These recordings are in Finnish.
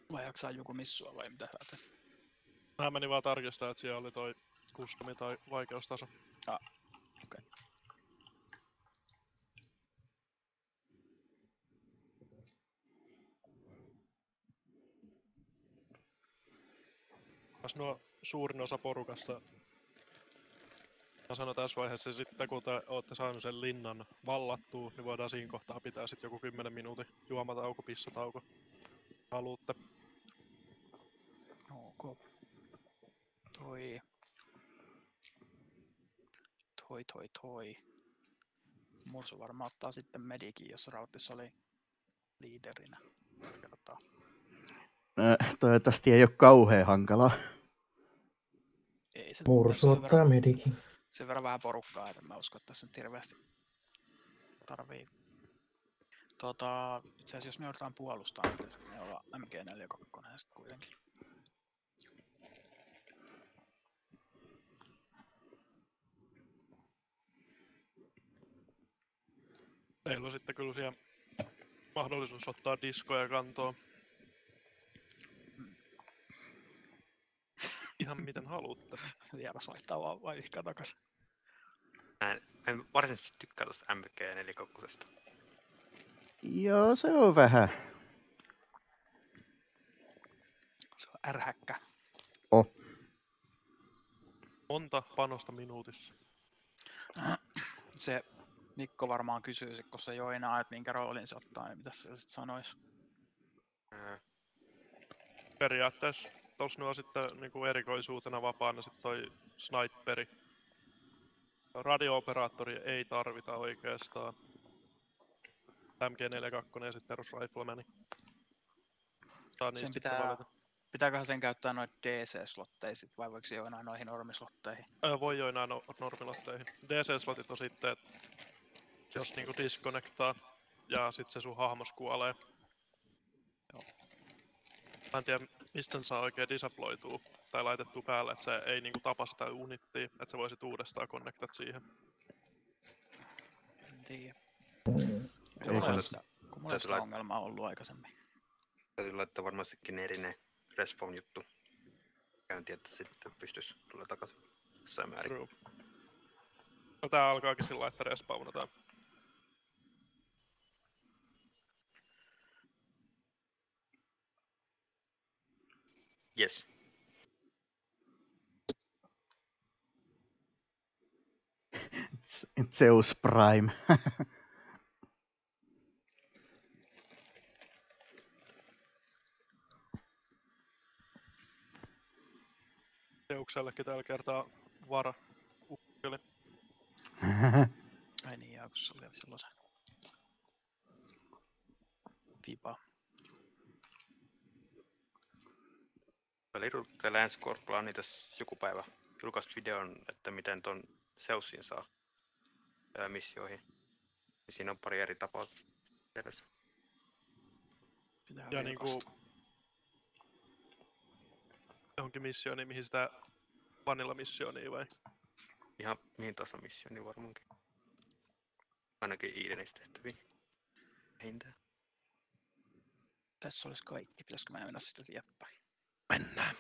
Vai jaksaa joku missua vai mitä sä teet? Mä menin vaan tarkistamaan, että siellä oli toi custumi tai vaikeustaso. Okei. Kas nuo suurin osa porukasta, mä sanon tässä vaiheessa sitten, kun te ootte saanut sen linnan vallattua, niin voidaan siinä kohtaa pitää sitten joku 10 minuutin juomatauko, pissatauko. Haluutte. Ok. Toi. Mursu varmaan ottaa sitten medikin, jos Rautissa oli liiderinä. Toivottavasti ei ole kauhean hankalaa. Ei se Mursu ottaa medikin. Sen verran vähän porukkaa, että mä uskon, että tässä nyt hirveästi tarvii. Itse asiassa jos me joudutaan puolustamaan, niin pitäisikö me olla MG42 sitten kuitenkin. Meillä on sitten kyllä siellä mahdollisuus ottaa diskoja kantoon. Ihan miten haluatte. Vieras vaihtaa vaan vai vihkaa takas. Mä en varsinaisesti tykkää tuosta MG42. Joo, se on vähän. Se on ärhäkkä. Monta panosta minuutissa. Se Mikko varmaan kysyy, kun se joi enää, että minkä roolin se ottaa, niin mitä se sitten sanoisi? Periaatteessa tossa on sitten niinku erikoisuutena vapaana sit toi sniperi. Radio-operaattori ei tarvita oikeastaan. MG42 ja sitten perusriflemani. Pitääköhän sen käyttää noita DC-slotteihin vai voiko se jo enää noihin normislotteihin? Voi jo enää normilotteihin. DC-slotit on sitten, jos niinku disconnectaa ja sit se sun hahmos kuolee. Joo. Mä en tiedä mistä sen saa oikein disabloitua tai laitettua päälle, että se ei niinku tapa sitä unittia, että se voisit uudestaan connectat siihen. En tiedä. Kun mulla sitä ongelmaa on ollut aikaisemmin. Täytyy laittaa varmaan se geneerinen respawn juttu käyntiin, että sitten pystyisi tulla takaisin jossain määrin. True. No tää alkaakin sillä, että respawnataan. Yes. Zeus Prime. Zeuksellekin tällä kertaa vara ukkeli. Ai niin, ja kun se oli sellaisen pipa. Lirutte Lance Corporalla niin tässä joku päivä julkaistu videon, että miten ton Zeusin saa missioihin. Ja siinä on pari eri tapaa edessä. Ja niinku johonkin missioniin, mihin sitä vanilla missioniin vai? Ihan mihin taas on missioni varmaankin. Ainakin Edenistä tehtäviin. Vähintään. Tässä olisi kaikki, pitäisikö mennä sitä eteenpäin? Mennään.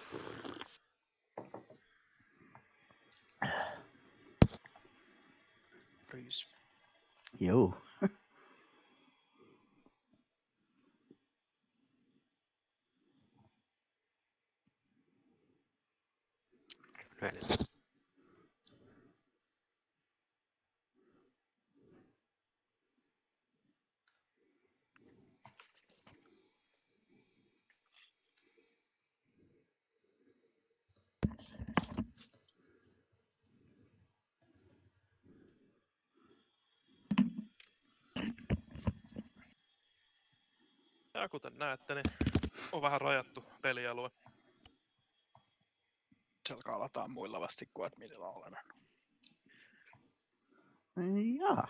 Ryys. Joo. Ja kuten näette, niin on vähän rajattu pelialue. Se alkaa lataa muilla vasti kuin adminilla olen. Jaa.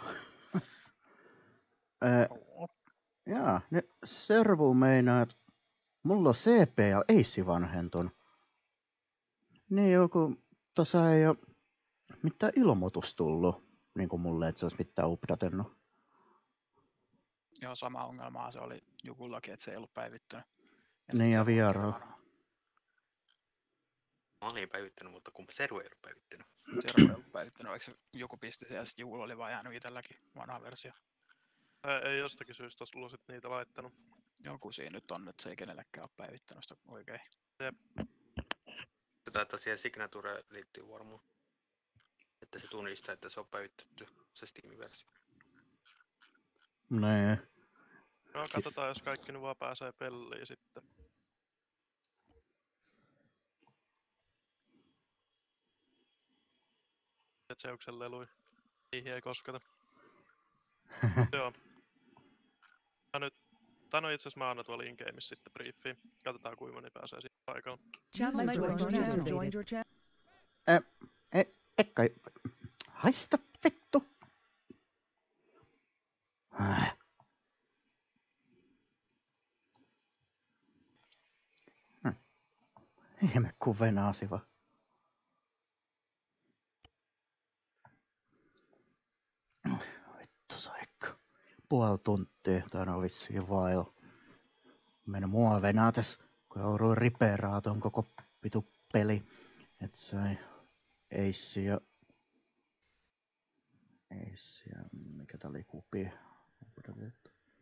Jaa, ne servu meinaa, että mulla on CP ja Ace vanhentunut. Niin joku, tossa ei oo mitään ilmoitus tullut, niin kuin mulle, että se olisi mitään updatennut. Joo, sama ongelmaa se oli Jukullakin, että se ei ollut päivittynyt. Niin, ja Vieras. Mä olin päivittänyt, mutta kun Seru ei ollut päivittänyt. Seru ei ollut päivittänyt, vaikka se joku pisti se ja sitten Juul oli vaan jäänyt itselläkin vanha versio. Ei jostakin syystä sulla sit niitä laittanut. Joku siinä nyt on, että se ei kenellekään ole päivittänyt sitä oikein. Jep. Taitaa siihen Signature liittyy varmaan. Että se tunnistaa, että se on päivitetty, se Steam-versio. Nee. No katsotaan, jos kaikki nyt vaan pääsee peliin sitten. Zeuksen lelui. Niihin ei kosketa. Joo. Tän on itseasiassa mä annan tuolla in-gameissa sitten briefiin. Katsotaan kuinka moni pääsee siitä paikalla. Ekka, haista vittu. Ihme kun venaasiva. Vittu saikka. Puoli tuntia, tää on vissiin vailla. Mennyt mua venaates, kun jouduin ripeeraa ton koko vitu peli. Et sai Ace ja mikä tää oli kupi. Okei.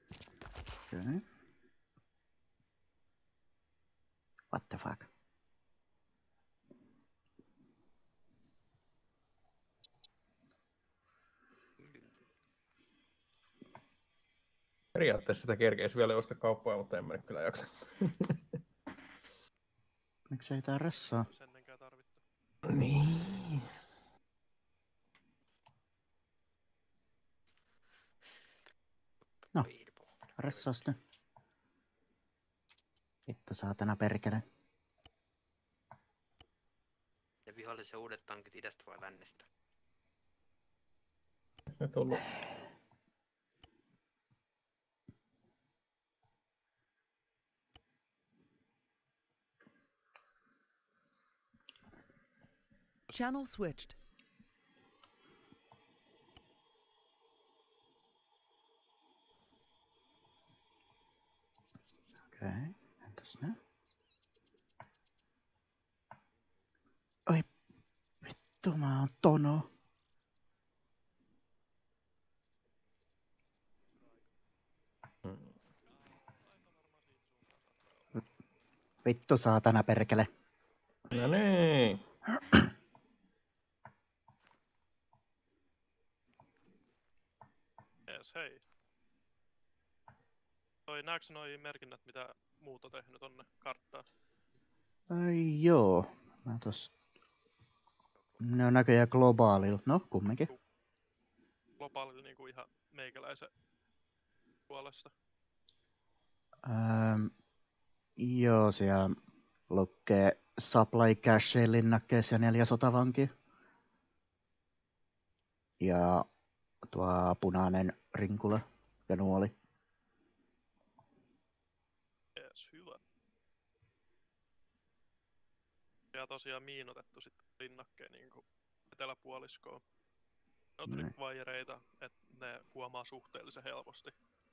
What the fuck? Periaatteessa sitä kerkeisi vielä juosta kauppaa, mutta en mä nyt kyllä jaksa. Miksei tää ressaa? Ennenkään tarvittu. Niin. No, ressaas nyt. Vittu saatana perkele. Ja vihollisen uudet tankit idästä vai lännestä? Ne tullut. Channel switched. Okei, entäs nää? Oi, vittu mä oon tono. Vittu saatana perkele. No niin. Jees, hei. Näetkö noi merkinnät, mitä muut on tehnyt tonne karttaan? Ai joo. Mä tos... Ne on näköjään globaalilla. No, kumminkin. Globaalilla niinku ihan meikäläisen puolesta. Joo, siellä lukee supply cache linnakkeessa ja 4 sotavankia. Ja tuo punainen rinkula ja nuoli. Jees, hyvä. Ja tosiaan miinotettu sitten linnakkeen niinku eteläpuoliskoon. Ne on tripwireita, että ne huomaa suhteellisen helposti.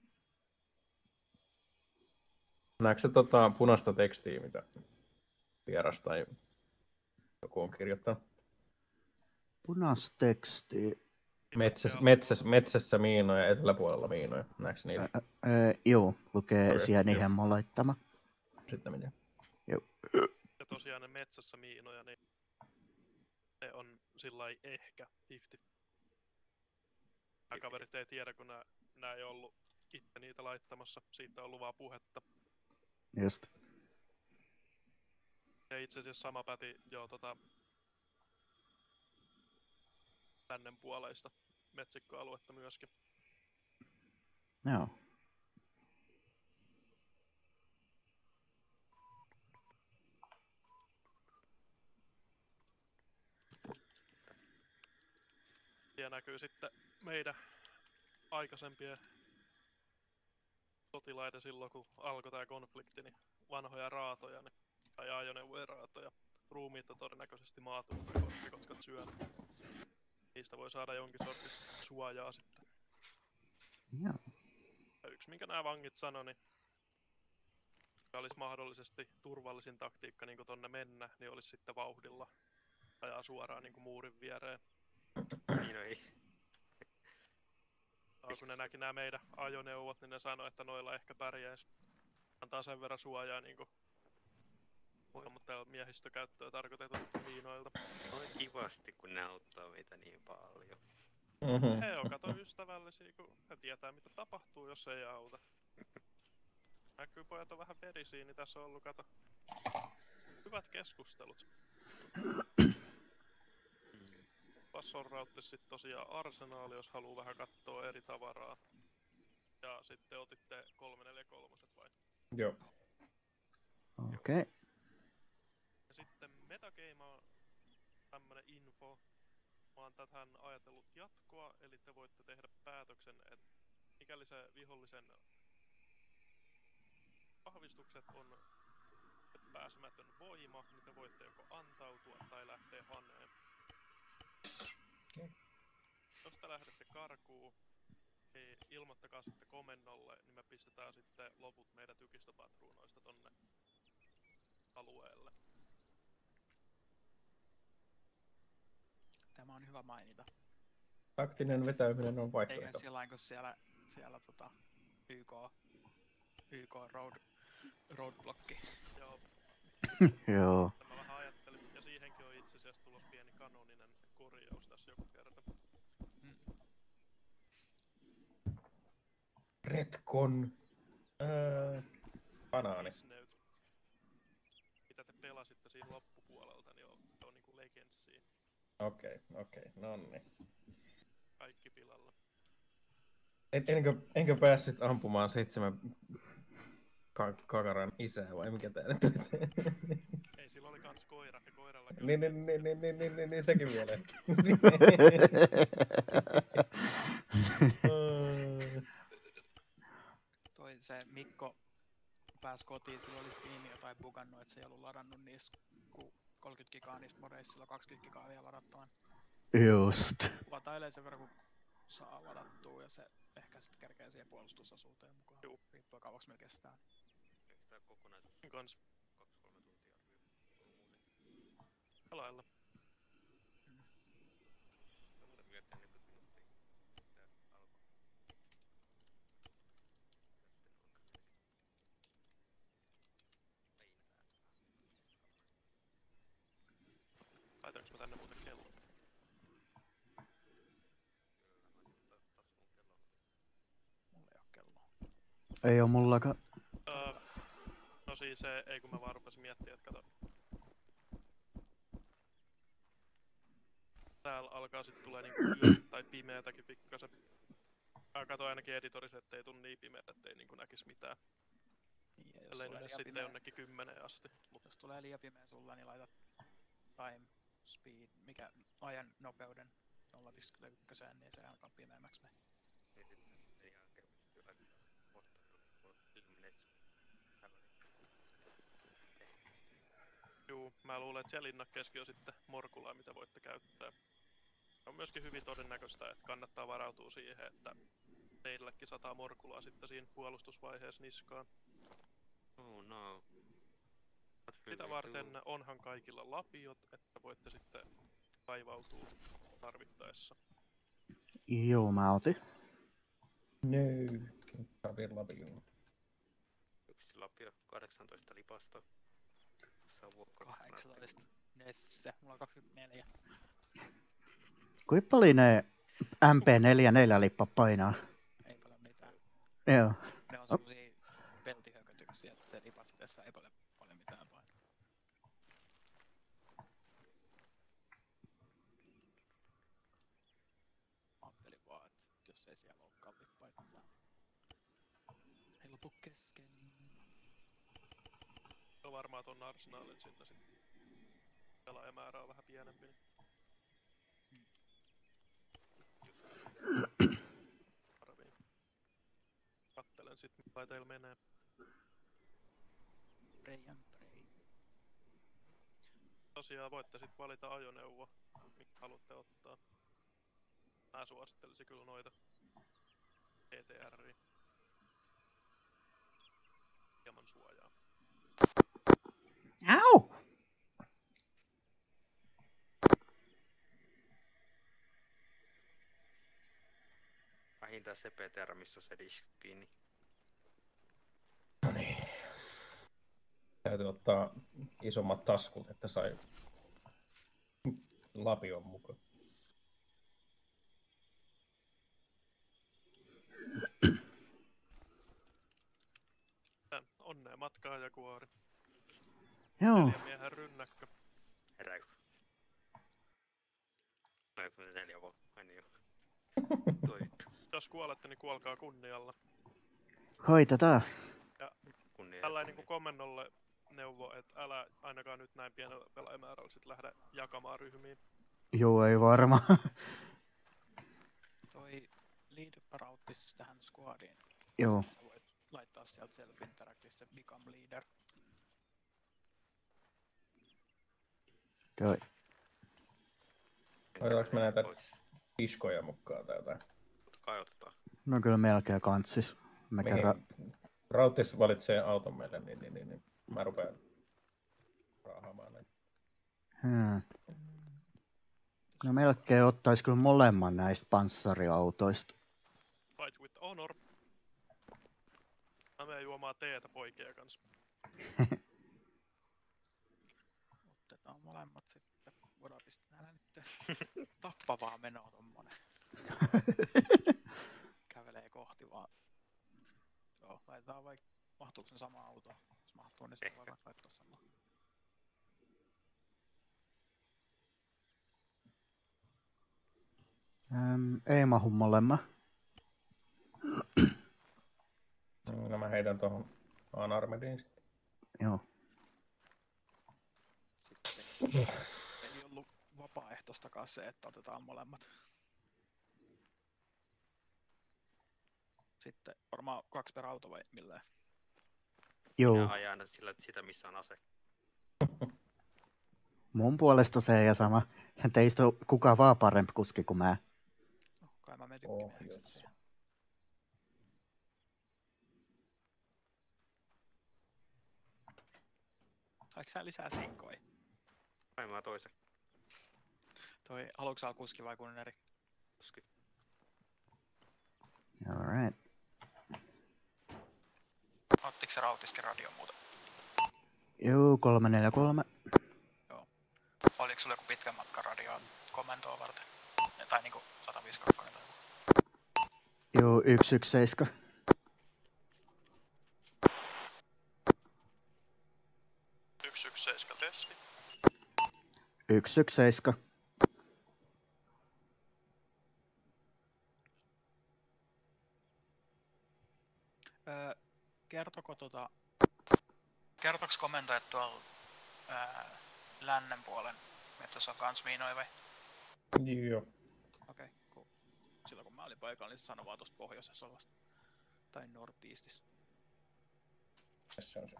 Näetkö se punaista tekstiä, mitä Vieras tai joku on kirjoittanut? Punaista tekstiä. Metsässä miinoja, eteläpuolella miinoja. Näetkö niitä? Joo, lukee Okei, sienihemmon laittama. Sitten miten? Joo. Ja tosiaan ne metsässä miinoja, niin ne on sillai ehkä 50. Nämä kaverit ei tiedä, kun nää ei ollut itse niitä laittamassa. Siitä on ollut vaan puhetta. Just. Ja itse asiassa sama päti jo lännen puoleista metsikkoaluetta myöskin. Joo. Ja näkyy sitten meidän aikaisempien sotilaiden silloin, kun alkoi tää konflikti, niin vanhoja raatoja, niin, tai ajoneuvojen raatoja. Ruumiit on todennäköisesti maatunut, korttikotkat syönyt. Niistä voi saada jonkin sortista suojaa sitten. Joo. Ja yksi minkä nämä vangit sanoi, niin olisi mahdollisesti turvallisin taktiikka niin tonne mennä, niin olisi sitten vauhdilla ajaa suoraan niin muurin viereen. Niin ei. Kun ne näki nämä meidän ajoneuvot, niin ne sanoi, että noilla ehkä pärjäisi. Antaa sen verran suojaa niin mutta miehistökäyttöä tarkoitetut miinoilta. Noin kivasti, kun ne auttaa meitä niin paljon. He on kato ystävällisiä, kun he tietää mitä tapahtuu, jos ei auta. Näkyy pojat on vähän verisiä, niin tässä on ollut kato hyvät keskustelut. Passon rautti sitten tosiaan arsenaali, jos haluaa vähän katsoa eri tavaraa. Ja sitten otitte 343 vai? Joo. Okei. Okay. Ja sitten metagame on tämmönen info. Mä oon tähän ajatellut jatkoa, eli te voitte tehdä päätöksen, että mikäli se vihollisen vahvistukset on pääsemätön voima, niin te voitte joko antautua tai lähteä haneen. Jos te lähdette karkuun, niin ilmoittakaa sitten komennolle, niin me pistetään sitten loput meidän tykistöpatruunoista tonne alueelle. Tämä on hyvä mainita. Taktinen vetäyminen on vaihtoehto. Eikä sillain, kun siellä YK roadblocki. Joo. Joo. Mä vähän ajattelin, ja siihenkin on itse asiassa tulos pieni kanoninen korjaus tässä joku kerta. Retcon. Banaani. Disneyt. Mitä te pelasitte siinä loppupuolelta, niin on niinku legendsia. Okei, nonni. Kaikki pilalla. Enkö päässyt ampumaan 7 kakaran isää vai mikä tää nyt on? Ei, sillä oli kans koira ja koiralla Niin, sekin vielä. Toi se Mikko pääsi kotiin, sillä oli Steam jotain bugannut, että se ei ollut ladannut niistä 30 gigaa niistä modeista, sillä 20 gigaa vielä ladattavan. Just. Latailee sen verran kun saa ladattua ja se ehkä sitten kerkee siihen puolustusosuuteen mukaan. Juu. Riippuu kauaksi meillä kestää. Eikö tää kokonaisuus kans 2-3 tuntia arvio? lailla. Muuten miettii 40 minuuttia. Tää alkoi. Laitaanko mä tänne muuten kello? Mulla ei oo kelloa. Ei oo mullakaan. No siis ei kun mä vaan rupesin miettiä, että kato. Täällä alkaa sit tulee niinku yö tai pimeätäkin pikkasen. Mä katon ainakin editorissa, ettei tuu niin pimeä, ettei niinku näkis mitään. Ja jos Ellei tulee nyt liian sitten pimeä- jonnekin 10 asti. Jos tulee liian pimeä sulla, niin laitat time speed, mikä ajan nopeuden 0,1, niin se alkaa pimeämmäksi me. Niin sitten sen jälkeen pystyy laittamaan illuminates. Juu, mä luulen, että siellä linnakkeessakin on sitten morkulaa, mitä voitte käyttää. On myöskin hyvin todennäköistä, että kannattaa varautua siihen, että teillekin sataa morkulaa sitten siinä puolustusvaiheessa niskaan. Oh no. Sitä varten onhan kaikilla lapiot, että voitte sitten kaivautua tarvittaessa. Joo, mä otin. No, lapio. Yksi lapio, 18 lipasta. Savuokka. 18. Nesse, mulla on 24. Kuinka paljon ne MP44 lippa painaa? Ei paljon mitään. Joo. Ne on semmosia peltihökötyksiä, että se lipastessa ei paljon mitään painaa. Ajattelin vaan, että jos ei siellä olekaan lippaita, niin ei lopu kesken. Se on varmaan ton arsenaalin sinne sitten. Pelaajamäärä on vähän pienempi. Arviin. Kattelen sit, mitä teillä menee. Prei. Tosiaan voitte sit valita ajoneuvo, minkä haluatte ottaa. Mä suosittelisin kyllä noita GTR:iä. Hieman suojaa. Au! Vähintään se PTR, missä on se disk kiinni. No niin. Täytyy ottaa isommat taskut, että sai lapion mukaan. Onnea matkaa ja kuori. Joo. 4 miehen rynnäkkö. Herääkö? Vai kun 4 vaan? Ai niin joo. Toi vittu. Jos kuolette, niin kuolkaa kunnialla. Koitetaan. Ja Kunnia. tällainen niin komennolle neuvo, että älä ainakaan nyt näin pienellä pelaajamäärällä sit lähde jakamaan ryhmiin. Joo, ei varma. Toi liityppä rauttis tähän squadiin. Joo. Sä voit laittaa sieltä self-interactissa become leader. Toi. Otetaanko me näitä diskoja mukaan täältä? Totta kai otetaan. No kyllä melkein kantsis. Mä kerran... Rauttis valitsee auton meille, niin mä rupean raahaamaan näitä. No melkein ottais kyllä molemman näistä panssariautoista. Fight with honor. Mä menen juomaan teetä poikia kanssa. Otetaan molemmat sitten. Voidaan pistää nää nyt tappavaa menoa tommonen. Kävelee kohti vaan. Joo, laitetaan vaikka, mahtuuko ne samaan autoon? Jos mahtuu, niin se voi vaikka laittaa samaan. Ei mahu molemmat. No mä heitän tohon Unarmediin sitten. Joo. Sitten ei ollut vapaaehtoistakaan se, että otetaan molemmat. Sitten varmaan 2 per auto vai millään? Joo. Minä ajan aina sitä, missä on ase. Mun puolesta se ja sama. Teistä on kuka vaan parempi kuski kuin mä. No, kai mä menen tykkimieheksi siihen. Saiko sä lisää sinkkoja? Kai mä toisen. Haluatko sä olla kuski vai kunneri? Kuski. Alright. Ottiko se rautiskin radio muuta? Joo, 343. Joo. Oliko sulla joku pitkän matkan radio komentoa varten? Tai niinku 152 tai joku? Joo, 117. testi. 117. Kertoks komentajat tuolla lännen puolen metsässä on kans miinoja vai? Joo. Okei, cool. Silloin kun mä olin paikalla, niin se sanoi vaan tosta pohjoisessa olevasta. Tai northeastissa. Tässä on se.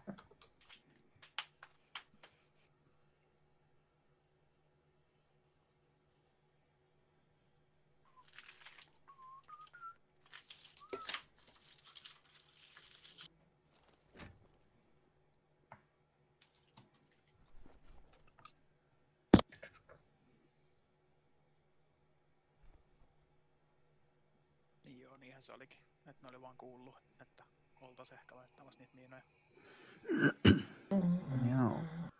Niin joo, niinhän se olikin. Että ne oli vaan kuullut, että oltais ehkä laittamassa niitä miinoja. Joo.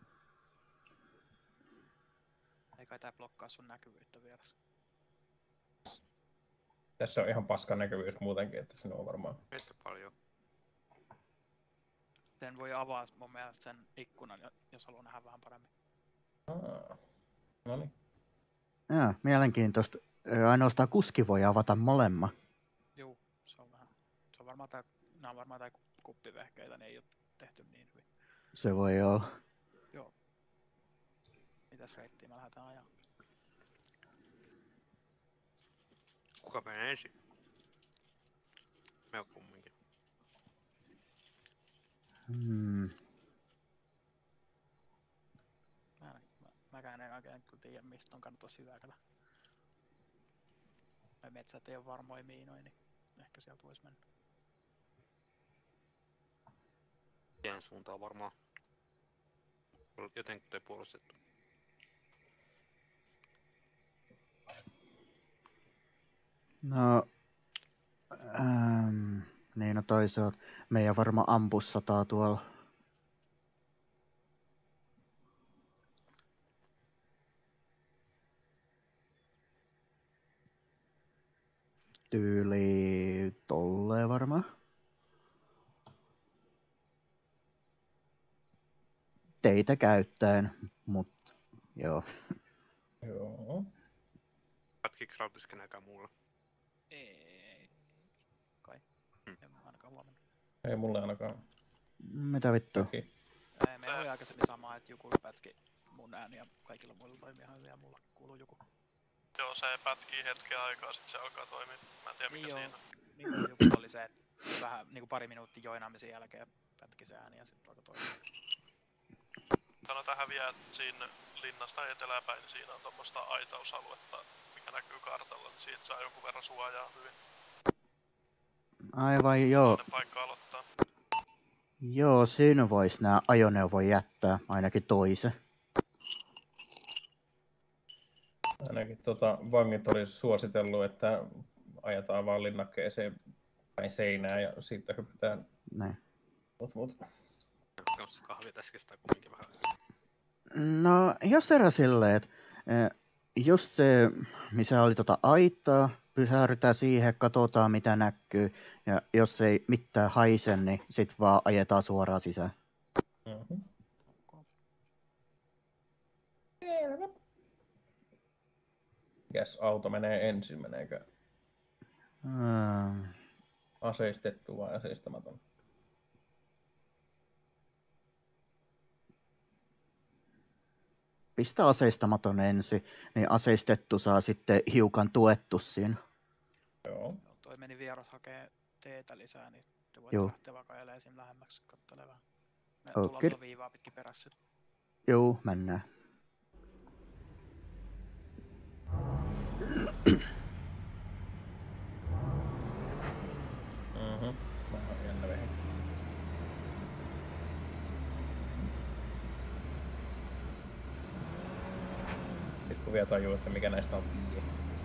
Ei kai tää blokkaa sun näkyvyyttä vieras. Tässä on ihan paska näkyvyys muutenkin, että se on varmaan. Meitä paljon. Sen voi avaa mun mielestä sen ikkunan, jos haluaa nähdä vähän paremmin. No niin. Joo, mielenkiintoista. Ainoastaan kuski voi avata molemmat. Juu, se on vähän. Se on varmaan nää on varmaan kuppivehkeitä, niin ei oo tehty niin hyvin. Se voi olla. Joo. Mitäs reittiä mä lähdetään ajaa? Kuka menee ensin? Me on kumminkin. Mäkään en oikein kyllä tiedä, mistä on kannattaisi hyökätä. Noi metsät ei oo varmoja miinoja, niin ehkä sieltä vois mennä. Tien suuntaan varmaan. Jotenkin toi puolustettu. No, niin no toisaalta meidän varma ampus sataa tuolla. Tyyli tolleen varmaan. Teitä käyttäen, mut joo. Joo. Pätkiks rautiskenääkään muulla? Ei. Kai. En mä ainakaan huomannut. Ei mulle ainakaan. Mitä vittu? Toki. Meillä oli aikaisemmin sama, että joku pätki mun ääni ja kaikilla muilla toimii ihan hyvin ja mulla kuuluu joku. Joo, se pätkii hetken aikaa, sit se alkaa toimia. Mä en tiedä mikä Niin siinä on. Niin joku oli se, että vähän niinku pari minuuttia joinaamisen jälkeen pätki se ääni ja sitten alkoi toimia. Sano tähän vielä, että siinä linnasta eteläpäin, niin siinä on tommoista aitausaluetta, mikä näkyy kartalla, niin siitä saa jonkun verran suojaa hyvin. Aivan joo. Toinen paikka aloittaa. Joo, siinä vois nää ajoneuvon jättää, ainakin toisen. Ainakin vangit oli suositellut, että ajetaan vaan linnakkeeseen päin seinää ja siitä hypätään. Näin. Mut. Onko kahvia tässä kestää kumminkin vähän? No, jos erä silleen, että just se, missä oli aitaa, pysähdytään siihen, katsotaan mitä näkyy, ja jos ei mitään haise, niin sit vaan ajetaan suoraan sisään. Mm-hmm. Mikäs auto menee ensin, meneekö aseistettu vai aseistamaton? Pistä aseistamaton ensin, niin aseistettu saa sitten hiukan tuettu siinä. Joo. Toi meni Vieras hakee teetä lisää, niin te voitte Joo. lähteä vaikka ajelemaan siinä lähemmäksi kattelemaan. Me Okei. tullaan tuolla viivaa pitkin perässä. Joo, mennään. Mä oon jännä vähän. Sitten kun vielä tajuu, että mikä näistä on tie.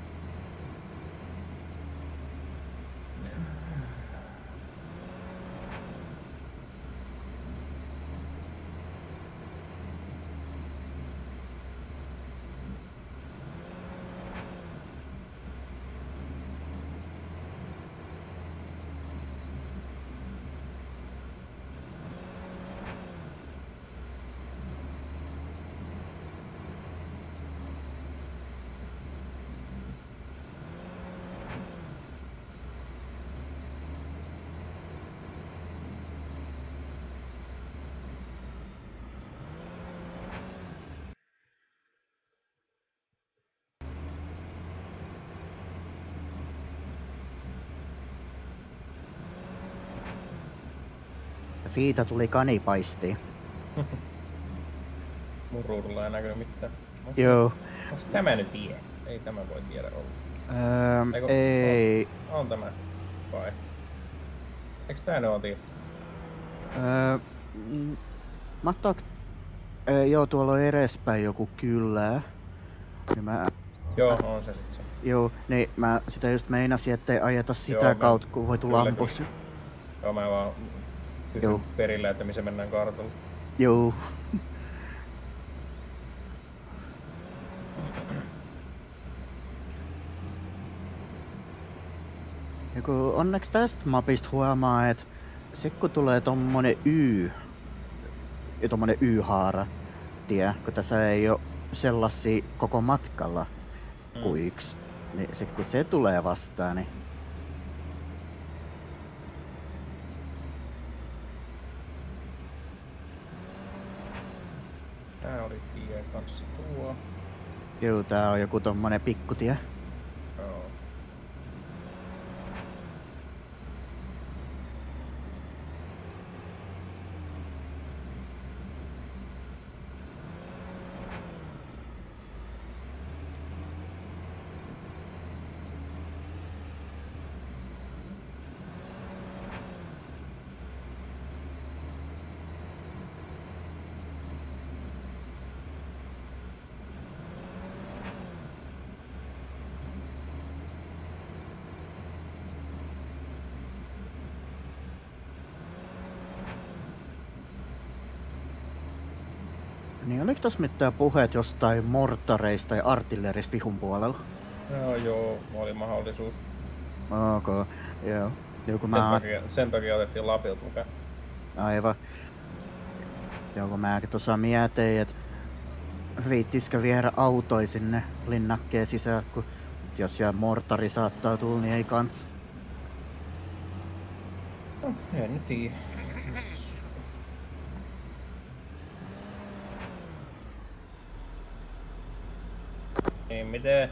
Siitä tuli kanipaisti. Mun ruudulla ei näkynyt mitään. Joo. Onks tämä nyt tie? Ei tämä voi tiedä olla. Ei. On tämä. Vai? Eiks tää nyt on tie? Mahtaako... Joo, tuolla on edespäin joku kylä. Niin Joo, on se sit se. Joo, niin mä sitä just meinasin, ettei ajeta sitä Joo, kautta, kun voi tulla kyllä, ampus. Joo, mä vaan kysyn Joo. perillä, että missä mennään kartalla. Joo. Ja kun onneksi tästä mapista huomaa, että sit kun tulee tommonen tommonen Y-haara tie, kun tässä ei oo sellaisia koko matkalla kuiksi, niin sit kun se tulee vastaan, niin Tää oli tie kanssa tuo. joo, tää on joku tommonen pikkutie. Joo. Niin oliko tossa mitään puheet jostain mortareista tai artillerista vihun puolella? No joo, oli mahdollisuus. Ok, joo. Joku Sen takia otettiin Lapilta mukaan. Aivan. Joku mäkin tuossa mietin, että riittisikö viedä autoi sinne linnakkeen sisään, kun jos siellä mortari saattaa tulla, niin ei kans. No, en nyt tiedä. Ei mitään.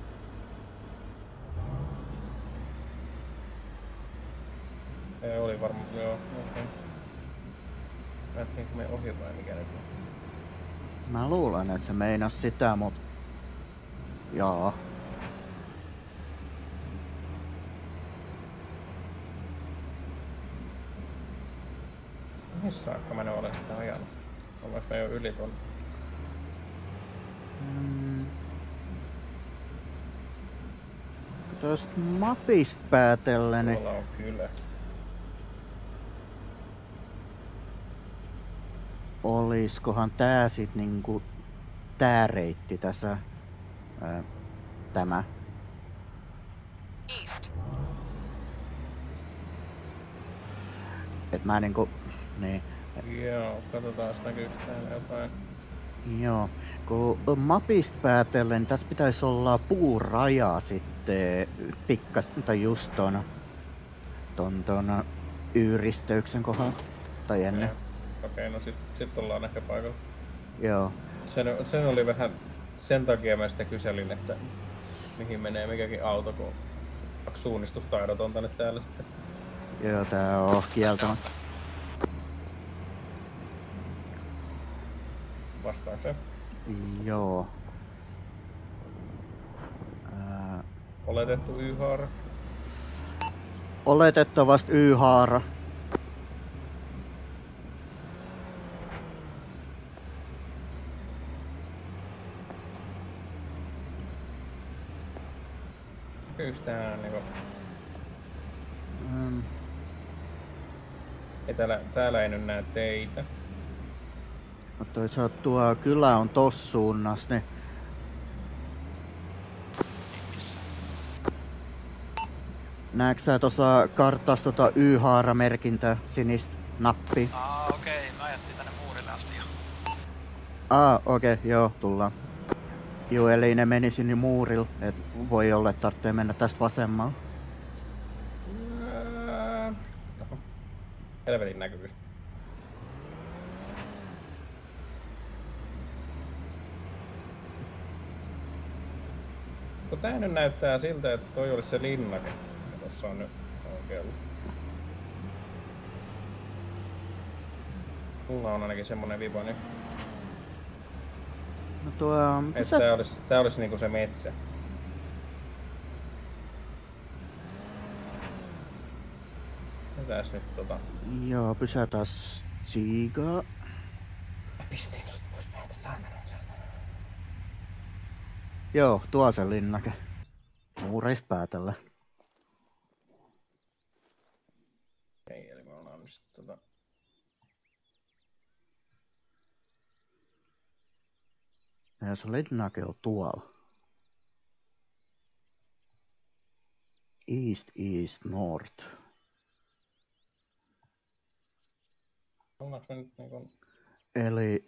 Ei, oli varmaan, joo, okei. Lähtiinkö me ohi vai mikä nyt on? Mä luulen, että se meinas sitä, mut... Jaa. Missä saakka mä ne olen sitä ajanut? Ollaanko me jo yli ton? Tuosta mapista päätellen, niin... Tuolla on kyllä. Oliskohan tää sit niinku... Tää reitti tässä... Tämä. East. Et mä niinku... Niin. Joo, katsotaan näkyykö täällä jotain. Joo. Kun mapista päätellen, niin tässä pitäisi olla puuraja sitten pikkas... Tai just ton Y-risteyksen kohdalla. Tai ennen. Okei, no sit ollaan ehkä paikalla. Joo. Sen oli vähän... Sen takia mä sitä kyselin, että mihin menee mikäkin auto, kun suunnistustaidot on tänne täällä sitten. Joo, tää on kieltämättä. Vastaako se? Joo. Oletettu Y-haara. Oletettavasti Y-haara. Näkyykö tää niinku... Ei täällä ei nyt näe teitä. No toisaalta tuo kylä on tossa suunnassa, niin... Näetkö sä tuossa kartassa tota Y-haara-merkintää, sinistä nappia? Okei, mä ajattelin tänne muurille asti jo. Okei, joo, tullaan. Joo, eli ne meni sinne muurille, et voi olla, että tarvitsee mennä tästä vasemmalla. Oho. Helvetin näkyvyys. Kun tää nyt näyttää siltä, että toi olisi se linnake, ja tossa on nyt oikealla. Mulla on ainakin semmonen vipa nyt. No tuo... Että tää olisi niinku se metsä. Mitäs nyt Joo, pysätäs Tsiigaa. Mä pistin sut pois päältä, saatana. Joo, tuo se linnake. Muureista päätellä. Ei, eli me ollaan nyt sit Ja se linnake on tuolla. East, north. Ollaanko me nyt niinku... Eli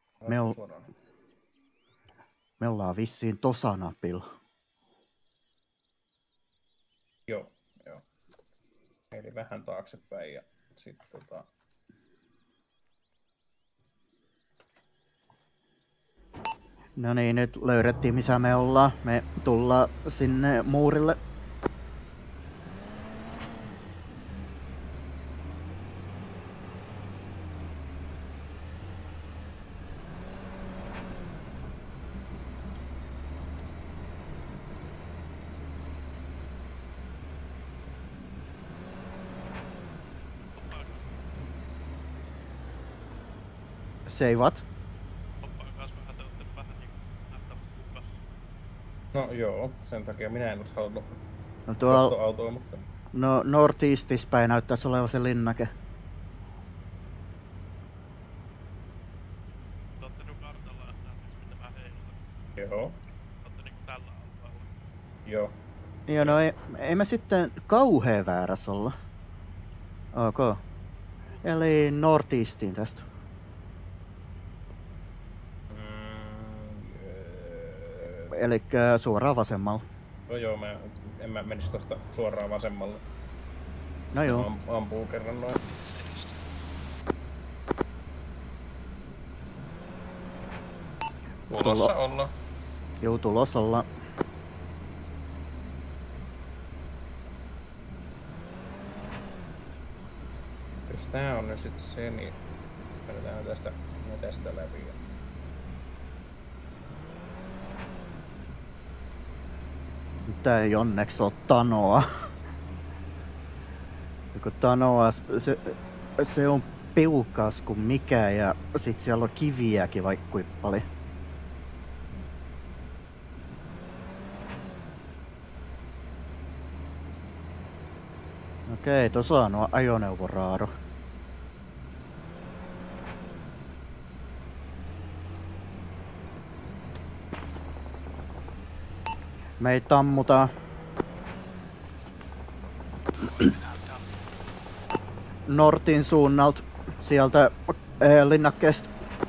me ollaan vissiin tossa napilla. Joo. Eli vähän taaksepäin ja sit No niin, nyt löydettiin missä me ollaan. Me tullaan sinne muurille. Seivat. No joo, sen takia minä en olisi halunnut No tuolla... autoa, mutta... No northeastis päin näyttäisi olevan se linnake. Te ootte nyt kartalla Joo. Olette niinku tällä alueella. Joo. Joo, no ei me sitten kauhea väärässä olla. Ok. Eli northeastiin tästä. Elikkä suoraan vasemmalla. No joo, en mä menis tosta suoraan vasemmalle. No joo. Mä ampuu kerran noin. Tulossa ollaan. Juu, tulossa ollaan. Jos tää on nyt sit se, niin mennään tästä metästä läpi. Tää ei onneksi oo Tanoa. Kun Tanoa, se on piukas kuin mikä ja sit siellä on kiviäkin vaikka kuinka paljon. Okei, tossa on nuo ajoneuvoraado. Me ei tammuta. Nortin suunnalta, sieltä linnakkeesta.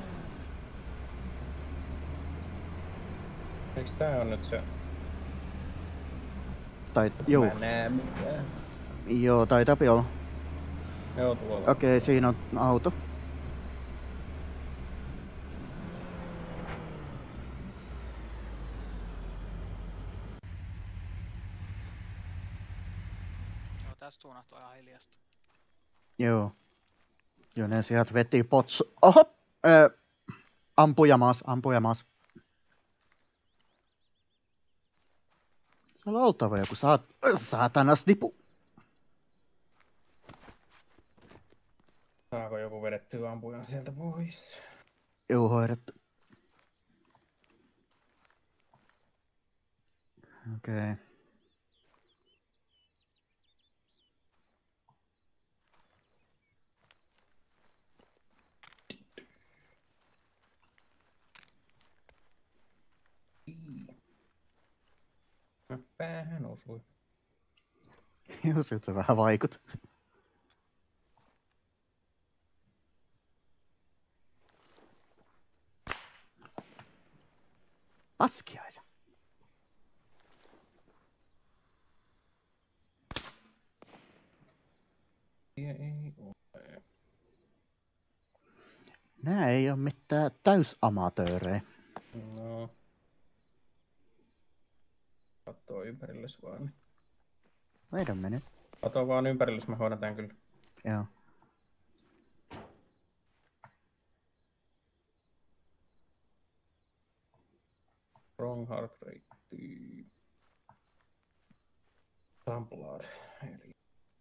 Eiks tää on nyt se? Tai juu. Mä näe mitään. Joo, taitaa olla. Joo, tuolla. Okei, siinä on auto. Joo, tästä suunnasta on ihan hiljasta. Joo. Joo, ne sieltä veti potsu. Oho! Ampuja maas. Siellä on oltava joku saatanas nipu. Saako joku vedettyä ampujan sieltä pois? Joo, hoidettu. Okei. Päähän osui. Joo, siltä se vähän vaikut. Paskiaisa. Ei ole. Nää ei oo mitään täysamatöörejä. No. Kattoo ympärilles vaan. Wait a minute. Kato vaan ympärilles, mä hoidan tän kyllä. Joo. Wrong heart rate. Samplad. Eli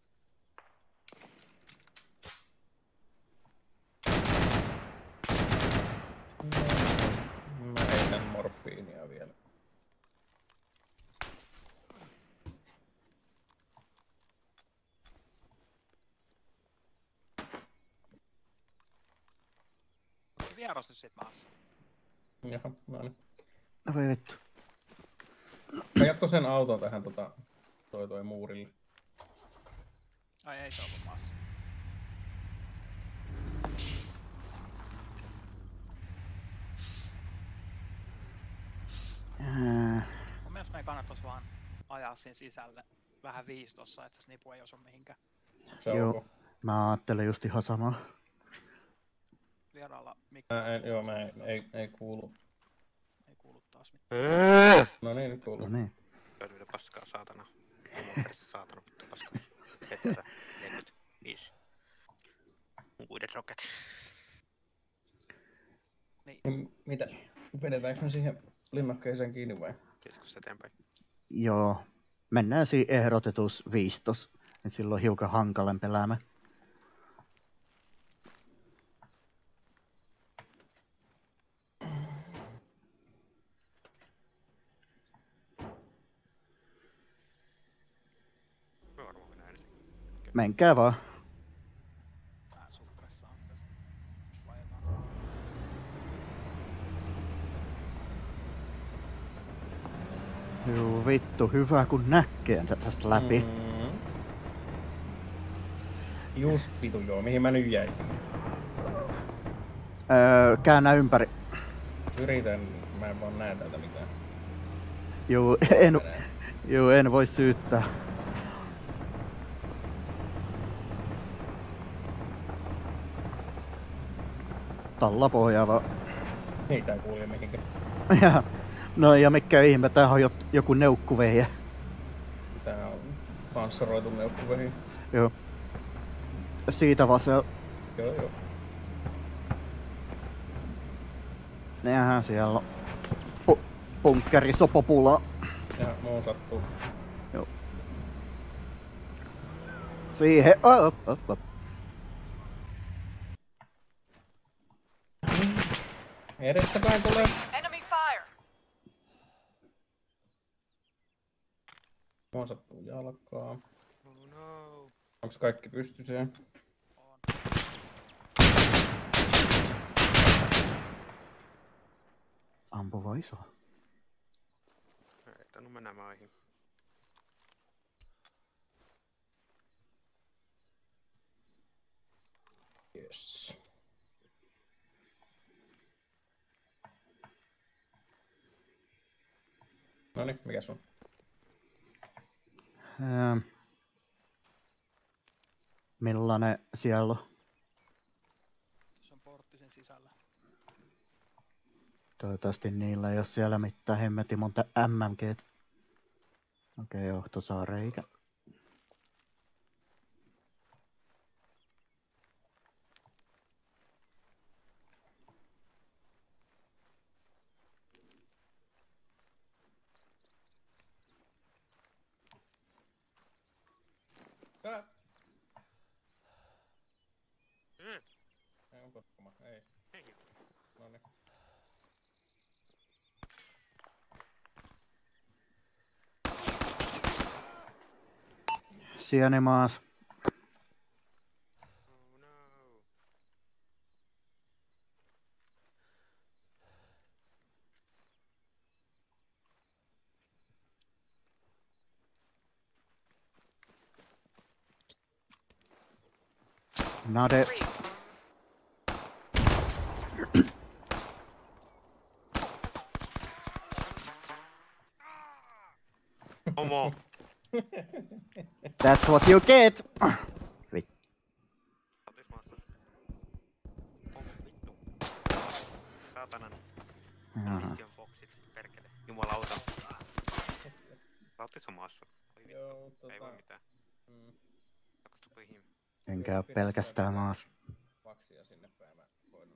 mä heitän morfiinia vielä. Vieras nyt sit maassa. Jaha, no niin. Voi vittu. Ajatko sen auton tähän toi muurille? Ai ei se ollut maassa. Mun mielestä me kannattais vaan ajaa siinä sisälle vähän viistossa, että se snipu ei osu mihinkään. Se on Joo. ok. Mä ajattelin just ihan samaa. Vieraalla mikki. Joo, mä ei kuulu. Ei kuulu taas mitään. No niin, nyt No kuuluu. niin. Löydyydä paskaa, saatana. Muutteista saatana, vittu paskaa. Vettä 45. Uudet rocket. Mitä? Vedetäänkö me siihen linnakkeeseen kiinni vai? Keskusta eteenpäin. Joo. Mennään siinä ehdotetus 15. Et silloin hiukan hankalempi elämä. Me varmaan mennään ensin. Menkää vaan. Mä suppressaan sitä. Laitetaan se. Juu, vittu, hyvä kun näkee tästä läpi. Just vitu joo, mihin mä nyt jäin? Käännä ympäri. Yritän, mä en vaan näe täältä mitään. Juu, en voi syyttää. Talla pohjaa vaan. Niitä ei kuulje mihinkään. No ja mikä ihme, tää on joku neukkuvehjä. Tää on panssaroitu neukkuvehi. Joo. Siitä vasella. Joo. Nehän siellä on. Bunkkeri sopopulaa. Ja muu sattuu. Joo. Siihen. Op. Edestäpäin tulee. Enemy fire! Muu sattuu jalkaa. Oh no. Onks kaikki pystyssä? On. Ampuva iso. Ei tainnut mennä maihin. Yes. Noniin, mikäs on? Millainen siellä on? Se on portti sen sisällä. Toivottavasti niillä ei oo siellä mitään hemmetin monta MMGt. Okei, joo, tossa on reikä. Ei, onko ottama? Ei. Ei. Noniin. Sieni maas. Oh no. Nade. Homo. That's what you get! Otis maassa. Onko vittu? Saatanan. Jaha. Mission Foxit. Perkele. Jumalauta. Otis on maassa. Oi vittu. Joo, Ei voi mitään. Takastapa ihme. Enkä oo pelkästään maas. Vaksia sinne päin mä koitan.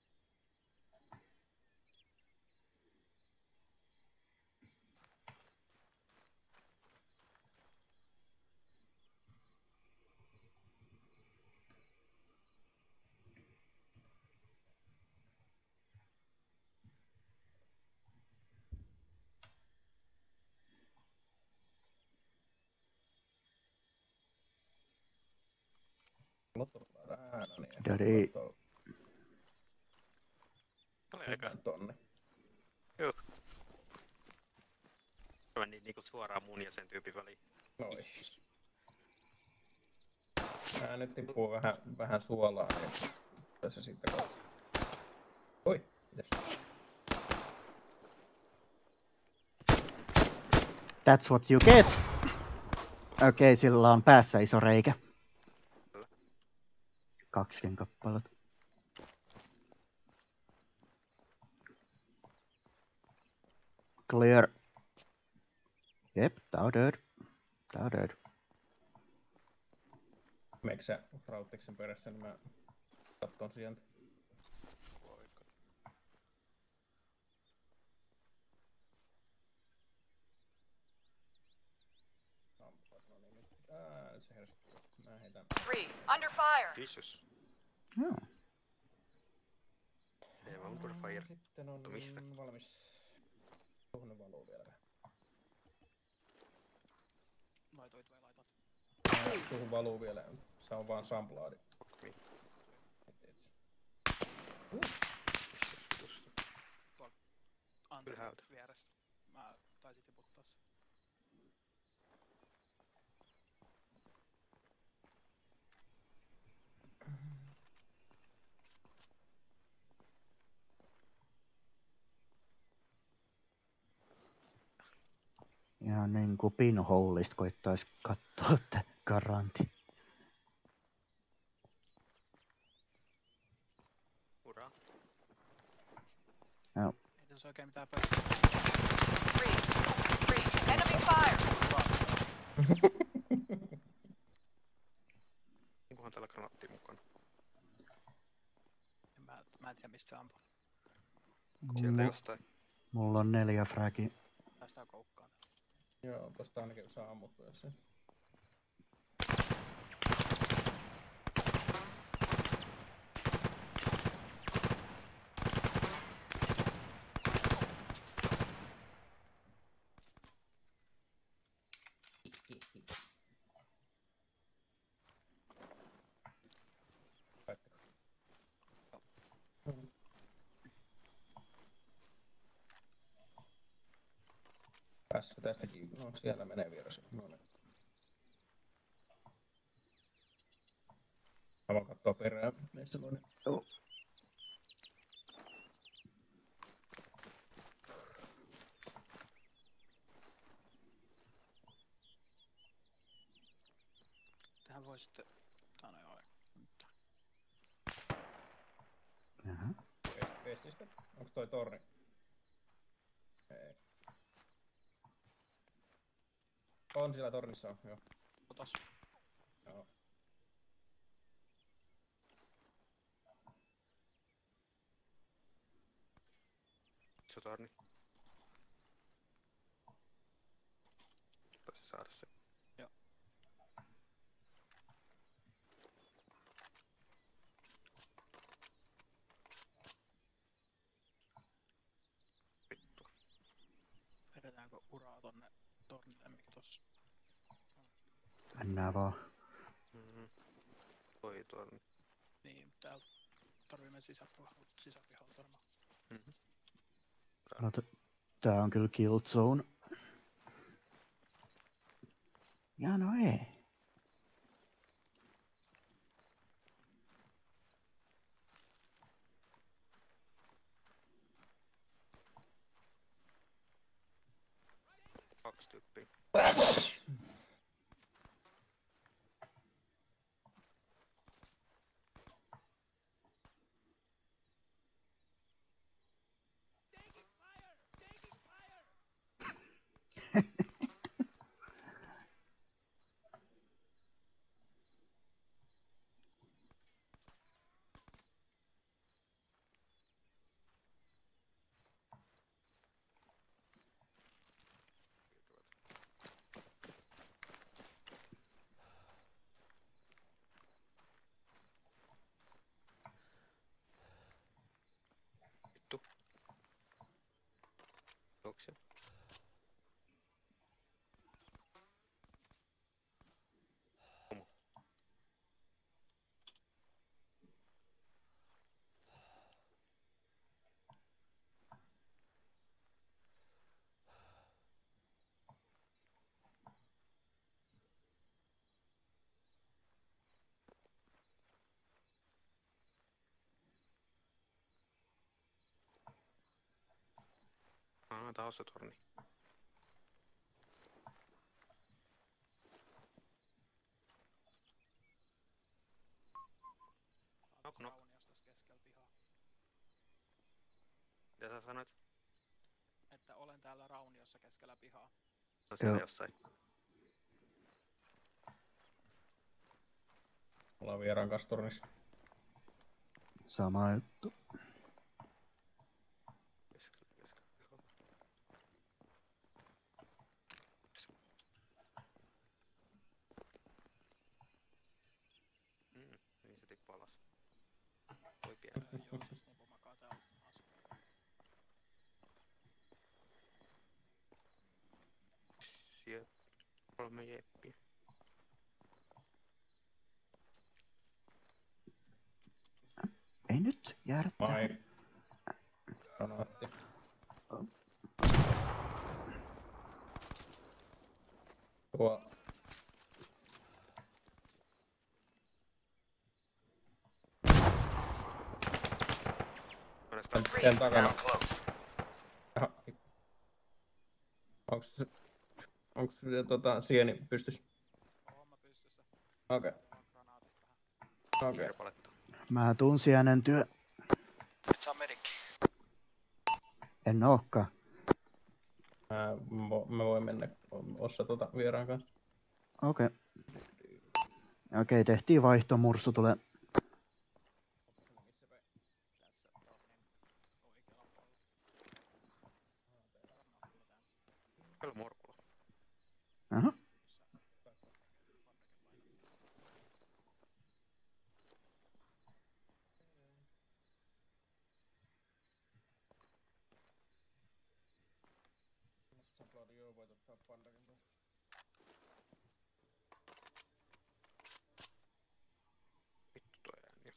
Daddy. Oli aika. Tonne. Joo. Mä niin niinku suoraan mun ja sen tyypin väliin. Noin. Tää nyt tippuu vähän suolaa, niin tässä sitten kohta. Oi, mitäs? That's what you get! Okei, sillä on päässä iso reikä. 2 kappaletta. Clear. Jep, tää on dead. Tää on dead. Meikö sä rauttiksen perässä, niin mä katton sieltä. No niin, nyt. Se hersytti. Mä heitän. 3, under fire! Jesus. Joo. Ei vaan under fire. Sitten on Mistä? valmis. Tuohon valuu vielä vähän. Laitoit vai laitat? Tuohon valuu vielä. Se on vaan samplaadi. Fuck me. Tuolla Antti Ylhäältä. vieressä. Mä taisit tiputtaa sen. Ihan niinku pinholeista koittais kattoo te garanti. Uraa. Joo. Ei tässä oikein mitään pöydää. Reach. Enemy fire. Onkohan täällä granaatti mukana? Mä en tiedä mistä se ampuu. Sieltä jostain. Mulla on 4 fragi. Päästään koukkaan. Joo, tosta ainakin saa ammuttua sen. Päässä tästäkin, no siellä menee Vieras. No niin. Mä voin kattoo perään meissä noin. Joo. Tähän voi sitten... Tää on joo. Jaha. Pestistä. Onks toi torni? Ei. On siellä tornissa on, joo. Otas. Joo. Iso torni. Voisi saada se. Joo. Vittua. Vedetäänkö uraa tonne tornille, mikä tossa? Mennään vaan. Toi torni. Niin, täällä tarvii mennä sisäpihalta varmaan. No, tää on kyllä kill zone. Ja no ei. Kaksi tyyppiä. Vittu. Juoksia. Tää on se torni. Knock, knock. Raunios tässä keskellä pihaa. Mitä sä sanoit? Että olen täällä rauniossa keskellä pihaa. No siellä Joo. jossain. Ollaan Vieraan kanssa tornissa. Sama juttu. Niin se tippuu alas. Voi pienää. Joo, se snipu makaa täällä alas. Siellä 3 jeppiä. Ei nyt jäädä tähän. Granaatti. Sen takana. Onks sieni pystys? Homma pystyssä. Okei. Granaatista vähän. Okei. Mä tuun sienen työ. Nyt saa medikki. En ookaan. Mä voin mennä Ossa vieraan kanssa. Okei. Okei, tehtiin vaihto. Mursu tulee. Kyllä Morkula. Aha. Vittu toi ääni.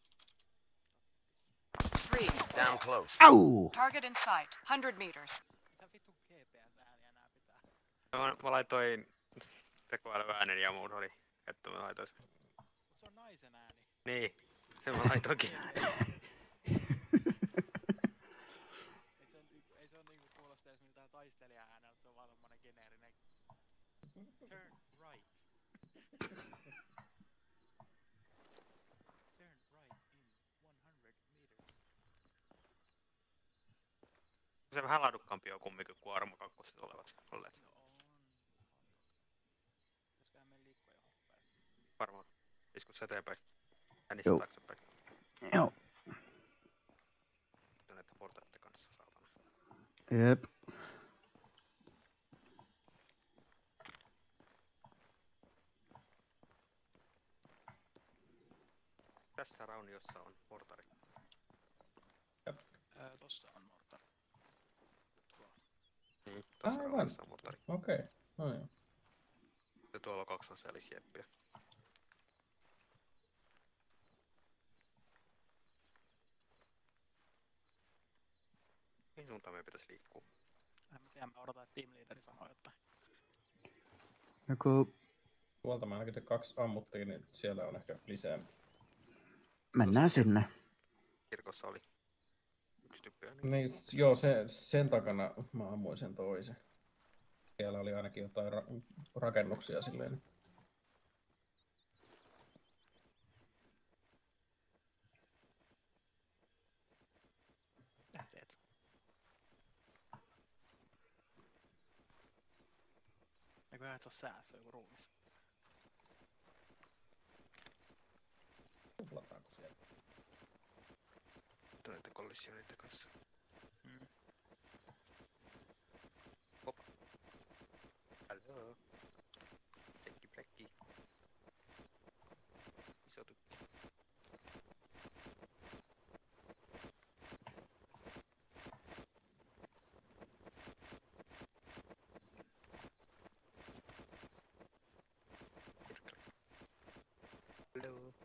3. Down close. Au! Target in sight. 100 meters. Mitä vitun GPS-ääniä nää pitää? Mä laitoin tekoälyäänen ja mun oli, että mä laitoin sen. Mut se on naisen ääni. Niin, sen mä laitoinkin. Ei se on niinku kuulosta edes miltään taistelija ääneltä, se on vaan tommonen geneerinen. Turn right. Turn right in 100 meters. Se vähän laadukkaampi on kumminkin kuin Arma 2 olevat olleet. No on. Pitäisköhän meidän liikkua johonkin päästä? Varmaan. Iskut sä eteenpäin. Äänissä Joo. taaksepäin. Joo. Näitä portaiden kanssa, saatana. Jep. Tässä rauniossa on portari. Tossa on mortari. Niin, tossa Aivan. rauniossa on portari. Okei. No joo. Ja tuolla on 2 selisjeppiä. Mihin suuntaan meidän pitäisi liikkua? En mä tiedä, mä odotan, että team leaderi sanoo jotain. Joku... Tuolta mä ainakin 2 ammuttiin, niin siellä on ehkä lisää. Mennään sinne. Kirkossa oli 1 tyyppi ainakin. Niin, joo, sen takana mä ammuin sen toisen. Siellä oli ainakin jotain rakennuksia silleen. Mitä teet? Eiköhän et se oo säässä, se on joku ruumis. Tuplataanko siellä? Näiden kollisioiden kanssa. Mm. Opa. Halloo. Tekki pläkki. Iso tukki. Halloo.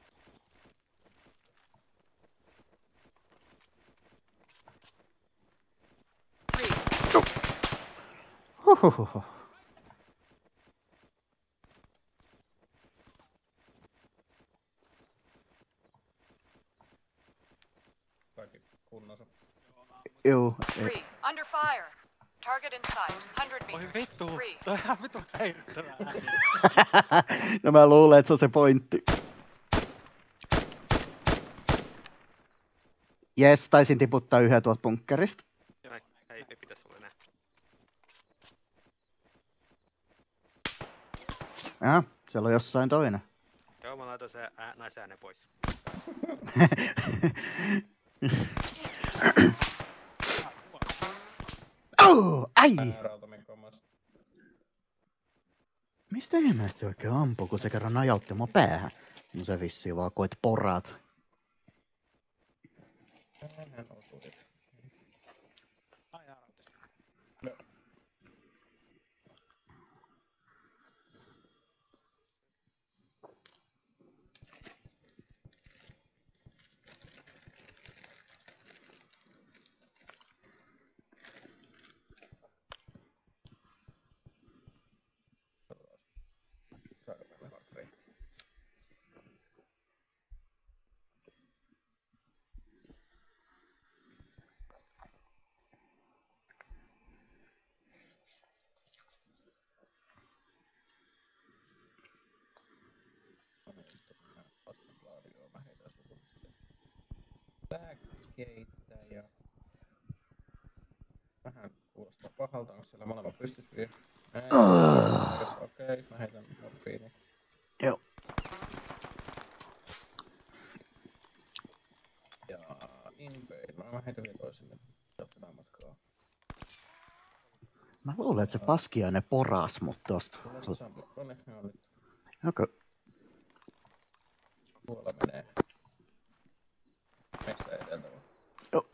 Huhuhuhu. Kaikki kunnossa. Joo, mä Joo. 3. Under fire. Target in sight. 100 Oi meters. vittu! 3. Toi on ihan vitun häirittävää ääni. No mä luulen, että se on se pointti. Jes, taisin tiputtaa yhden tuolta bunkkerista. Ei pitäis olla enää. Siellä on jossain toinen. Joo, mä laitoin se naisäänen pois. Oh, ai! Rautamiekka omassa. Mistä ihmeestä oikein ampuu, kun se kerran ajautti mua päähän? No se vissiin vaan koit porat. Hän osui. Ai jaa, rautista. Lääkkeitä ja... Vähän kuulostaa pahalta, onko siellä molemmat pystyssä vielä? Okei, mä heitän morfiini. Joo. Ja inpain, mä heitän vielä toiselle. Jatketaan matkaa. Mä luulen, että se paskiainen poras mut tosta. Onneksi ne on nyt. Joko? Tuolla menee. Meistä edeltä vaan. Joo.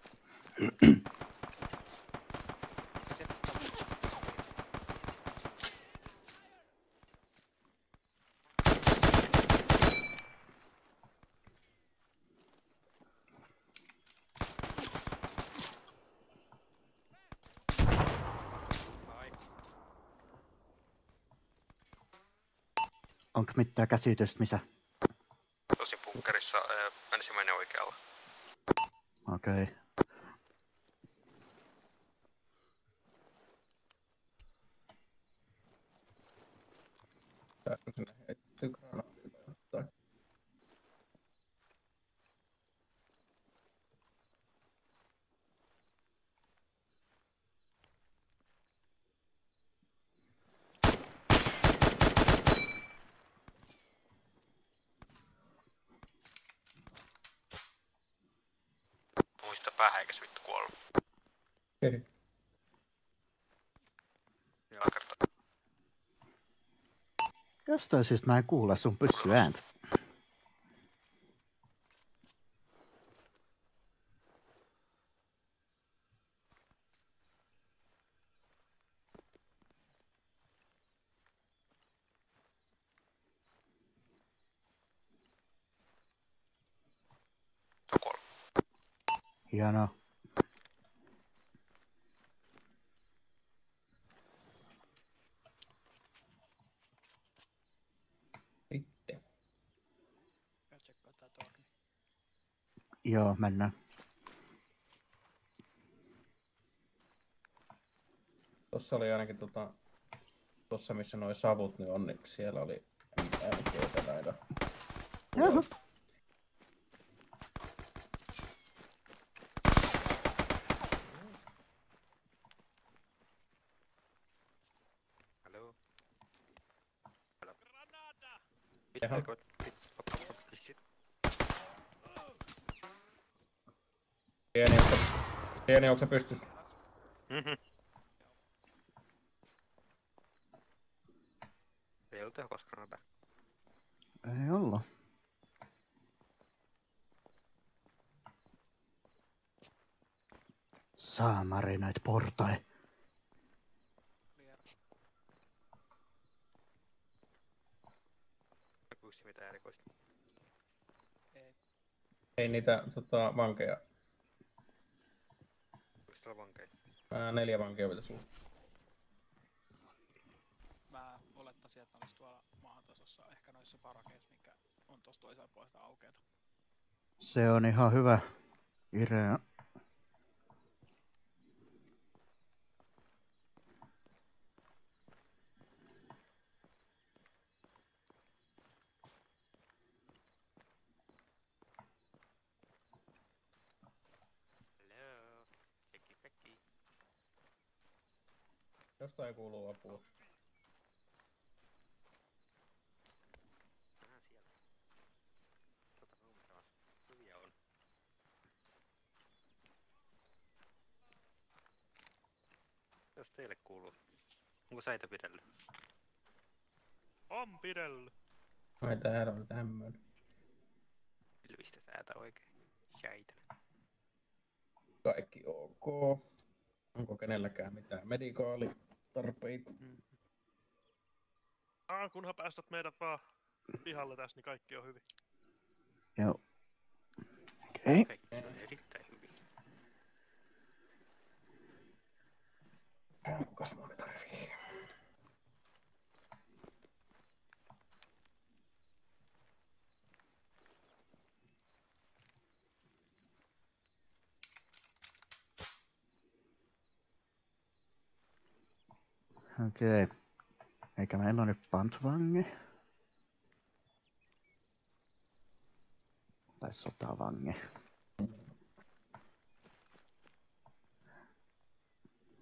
Onko mitään käsitystä missä? Tosin bunkerissa ensimmäinen oikealla. Okei. Okay. Saatko sinne heittyä granaattia tai? Muista päähän eikä se vittu kuollut. Ja kertaa. Jostain syystä mä en kuule sun pyssyääntä. Se on kuollut. Hienoa. Sitten. Ja tsekkaa tää torni. Joo, mennään. Tossa oli ainakin tossa missä noi savut nyt on, niin siellä oli MGtä näitä. Jaha. Hello. Hello. Jaha. Pieni, onko se pystys? Ei ole tehokas granada. Ei olla. Saamari näitä portai. Vieras. Näkyykö mitään erikoista? Ei. Ei niitä vankeja. Onko täällä vankeja? 4 vankeja pitäisi olla. Mä olettaisin, että ne olis tuolla maantasossa, ehkä noissa parakeissa, mikä on tossa toisella puolesta aukeata. Se on ihan hyvä idea. Hello. Tsekki pekki. Jostain kuuluu apua. Vähän siellä. Ruumittavassa. Hyviä on. Jos teille kuuluu. Onko säitä pidellyt? On pidellyt. Ai täällä on tämmönen. Pilvistä säätä oikein. Jäitä. Kaikki ok. Onko kenelläkään mitään medikaalitarpeita? Kunhan päästät meidät vaan pihalle tässä, niin kaikki on hyvin. Joo. Okei. Kaikki on erittäin hyvin. Kukas mua tarvii? Okei. Eikä meillä ole nyt pantvangi. Tai sotavangi.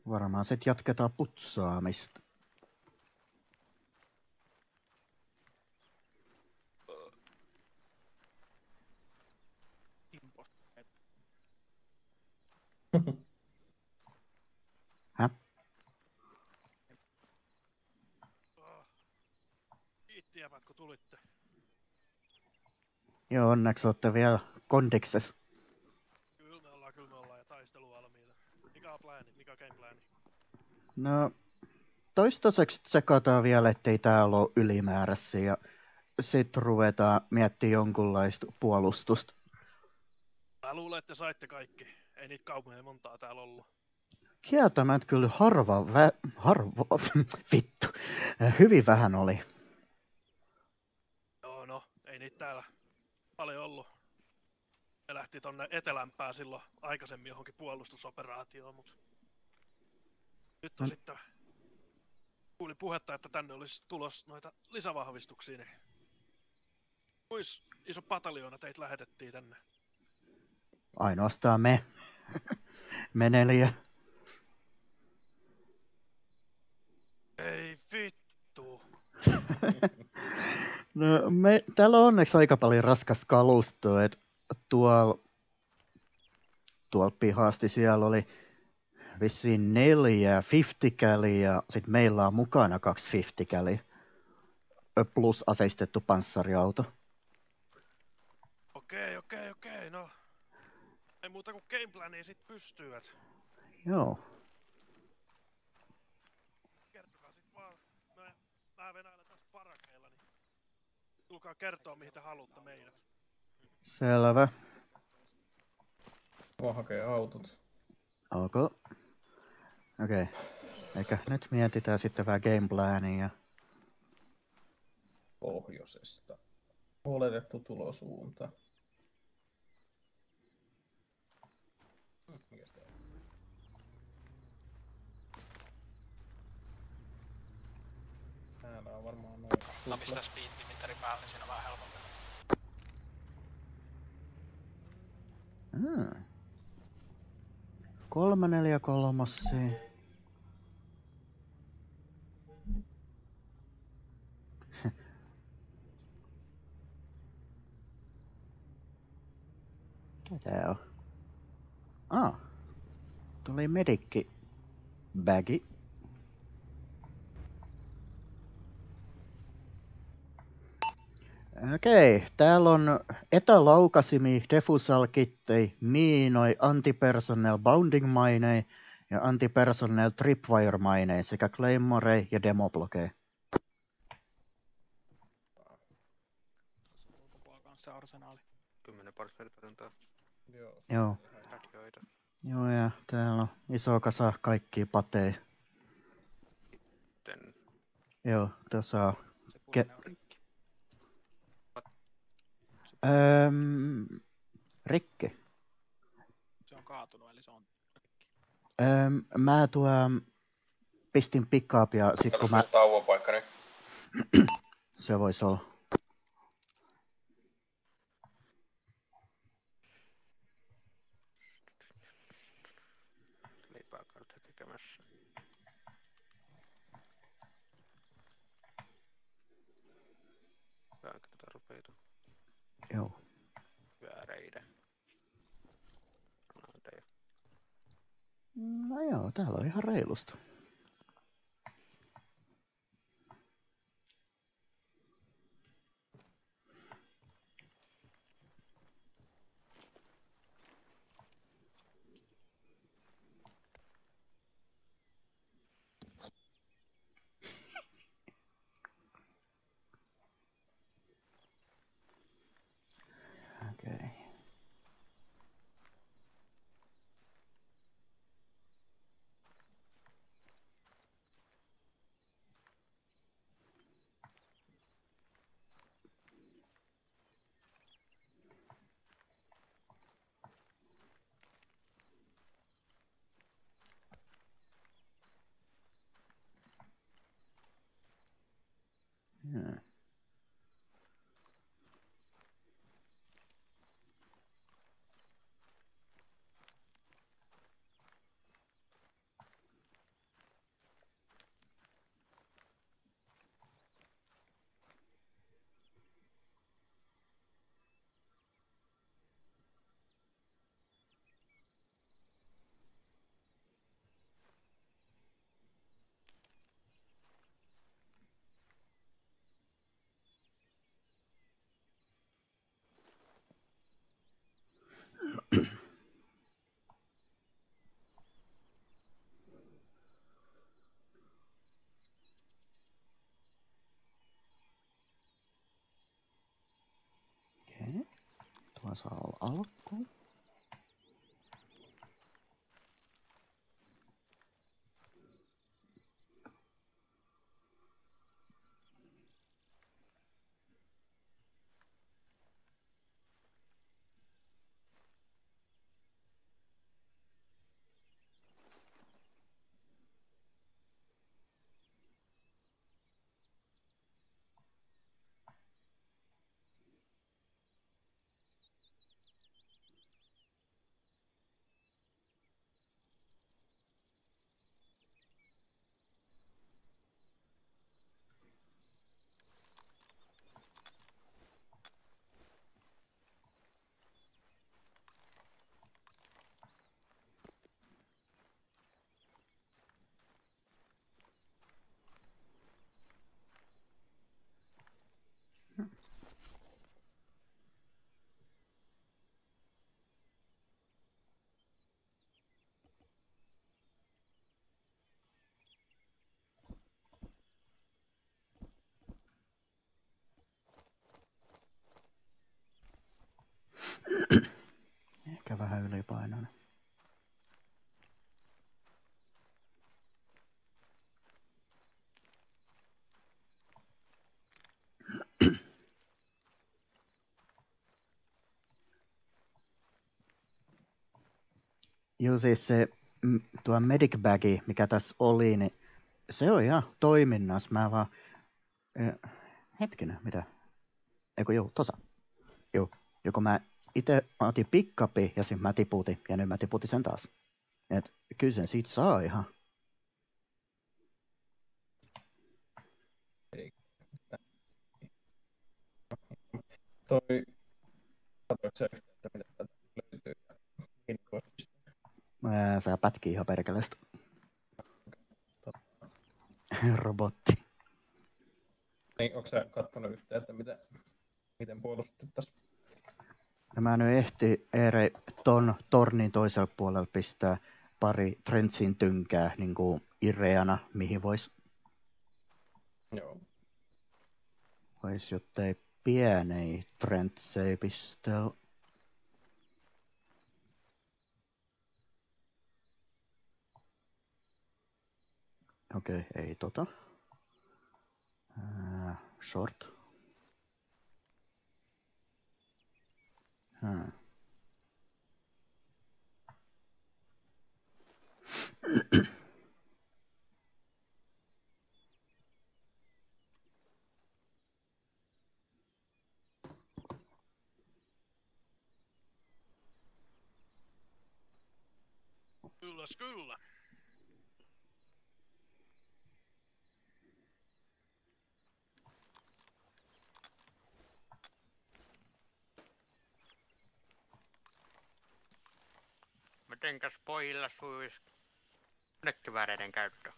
Varmaan sit jatketaan putsaamista. Häh? Kiitti jävät, kun tulitte. Joo, onneksi ootte vielä kondiksessa. Kyllä me ollaan ja taistelu valmiina. Mikä on plääni? Mikä on game plääni? No, toistaiseksi tsekataan vielä, ettei täällä ole ylimääräisiä. Ja sit ruvetaan miettimään jonkunlaista puolustusta. Mä luulen, että saitte kaikki. Ei niitä kauhean montaa täällä ollut. Kieltämättä kyllä vittu, hyvin vähän oli. Joo, no, ei niitä täällä paljon ollut. Me lähti tonne etelämpään silloin aikaisemmin johonkin puolustusoperaatioon, mutta nyt on sitten kuulin puhetta, että tänne olisi tulos noita lisävahvistuksia, niin kuis iso pataljoona teitä lähetettiin tänne? Ainoastaan me. Me 4. Ei vittu. No, täällä on onneksi aika paljon raskasta kalustoa, että tuolla pihasti siellä oli vissiin 4 50-käliä ja sit meillä on mukana 2 50-käliä plus aseistettu panssariauto. Okei, no. Ei muuta kuin gameplania sit pystyvät. Joo. Kertokaa sit vaan. Mä venäilen tässä parakeilla, niin tulkaa kertoa mihin te haluatte meidät. Selvä. Mä hakee autot. Ok. Okei. Eikä nyt mietitään sitten vähän gameplania. Pohjoisesta. Oletettu tulosuunta. Mikäs tää on? Täällä on varmaan noin No pistä speed-limiteri päälle, niin siinä on vähän helpompi. 343. Mikä tää on? Tuli medikki bagi. Okei, täällä on etälaukasimia, defusal-kittei, miinoi, antipersonnel bounding mainei ja antipersonnel tripwire mainei sekä claymorei ja demoblokeja. Ulkopuolella kanssa se arsenaali. 10 parseelipatuntaa. Joo. Radioita. Joo, ja täällä on iso kasa kaikkia pateja. Sitten Joo, tässä on. Se punainen on rikki. Rikki. Se on kaatunut, eli se on rikki. Mä pistin pick-up ja sit kun mä... tauopaikka nyt. Se vois olla. leipää kautta tekemässä. Lääkkeitä rupeita. Joo. Vääreitä. Granaatteja. No joo, täällä on ihan reilusta. Okei. Mulla saa olla alkuun. Ehkä vähän ylipainoinen. Joo, siis se tuo medic bagi, mikä tässä oli, niin se on ihan toiminnassa. Mä vaan... Hetkinen, mitä? Eiku joo, tossa. Joo, joko mä itse otin pick-upin ja sitten mä tiputin, ja nyt mä tiputin sen taas. Et kyllä sen siitä saa ihan. Katoitko sä yhtään, että mitä täältä löytyy? Sä pätkii ihan perkeleestä. Robotti. Niin, onko sä kattonut yhtään, että miten puolustettu tässä? No mä nyt ehti Eere ton tornin toisella puolella pistää pari Trentsin tynkää niin kuin ireana, mihin vois jottei pienei Trentsei pistää. Okei, ei tota. Short. Kyllä. Mitenkäs pojilla sujuis konekivääreiden käyttö?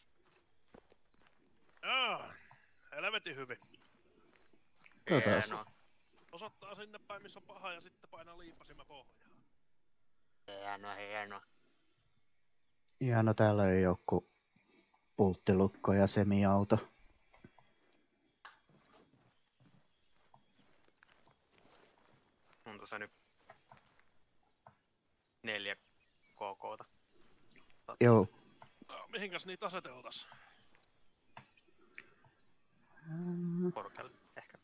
Helvetin hyvin. Hienoa. Osoittaa sinne päin, missä on paha, ja sitten painaa liipasimme pohjaan. Hienoa. Ihana, täällä on joku pulttilukko ja semiauto. On tossa nyt 4 KK:ta. Joo. Mihinkäs niitä aseteltais? Korkealle ehkä.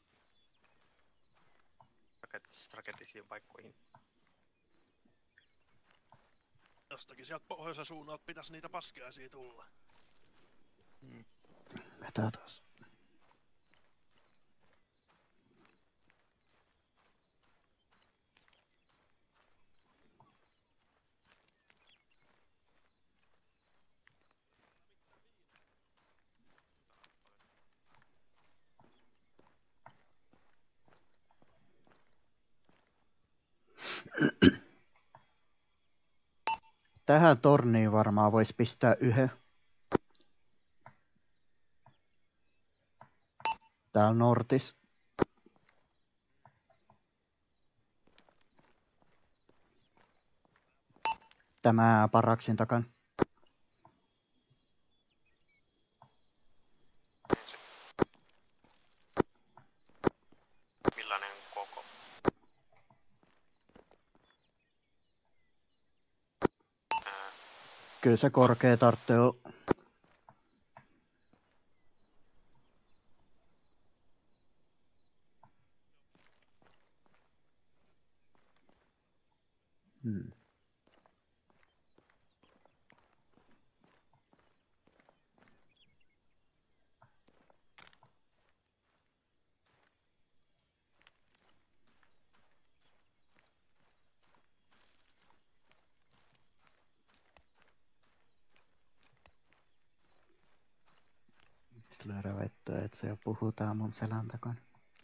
Strategisiin paikkoihin. Jostakin sieltä pohjoisen suunnalta pitäisi niitä paskiaisia tulla. Vetää taas. Tähän torniin varmaan voisi pistää yhden. Täällä Nortis. Tämä paraksin takan. Millainen koko? Kyllä se korkea tarvitsee olla. Sitten lyödä vettä, että se jo puhutaan mun selän takana.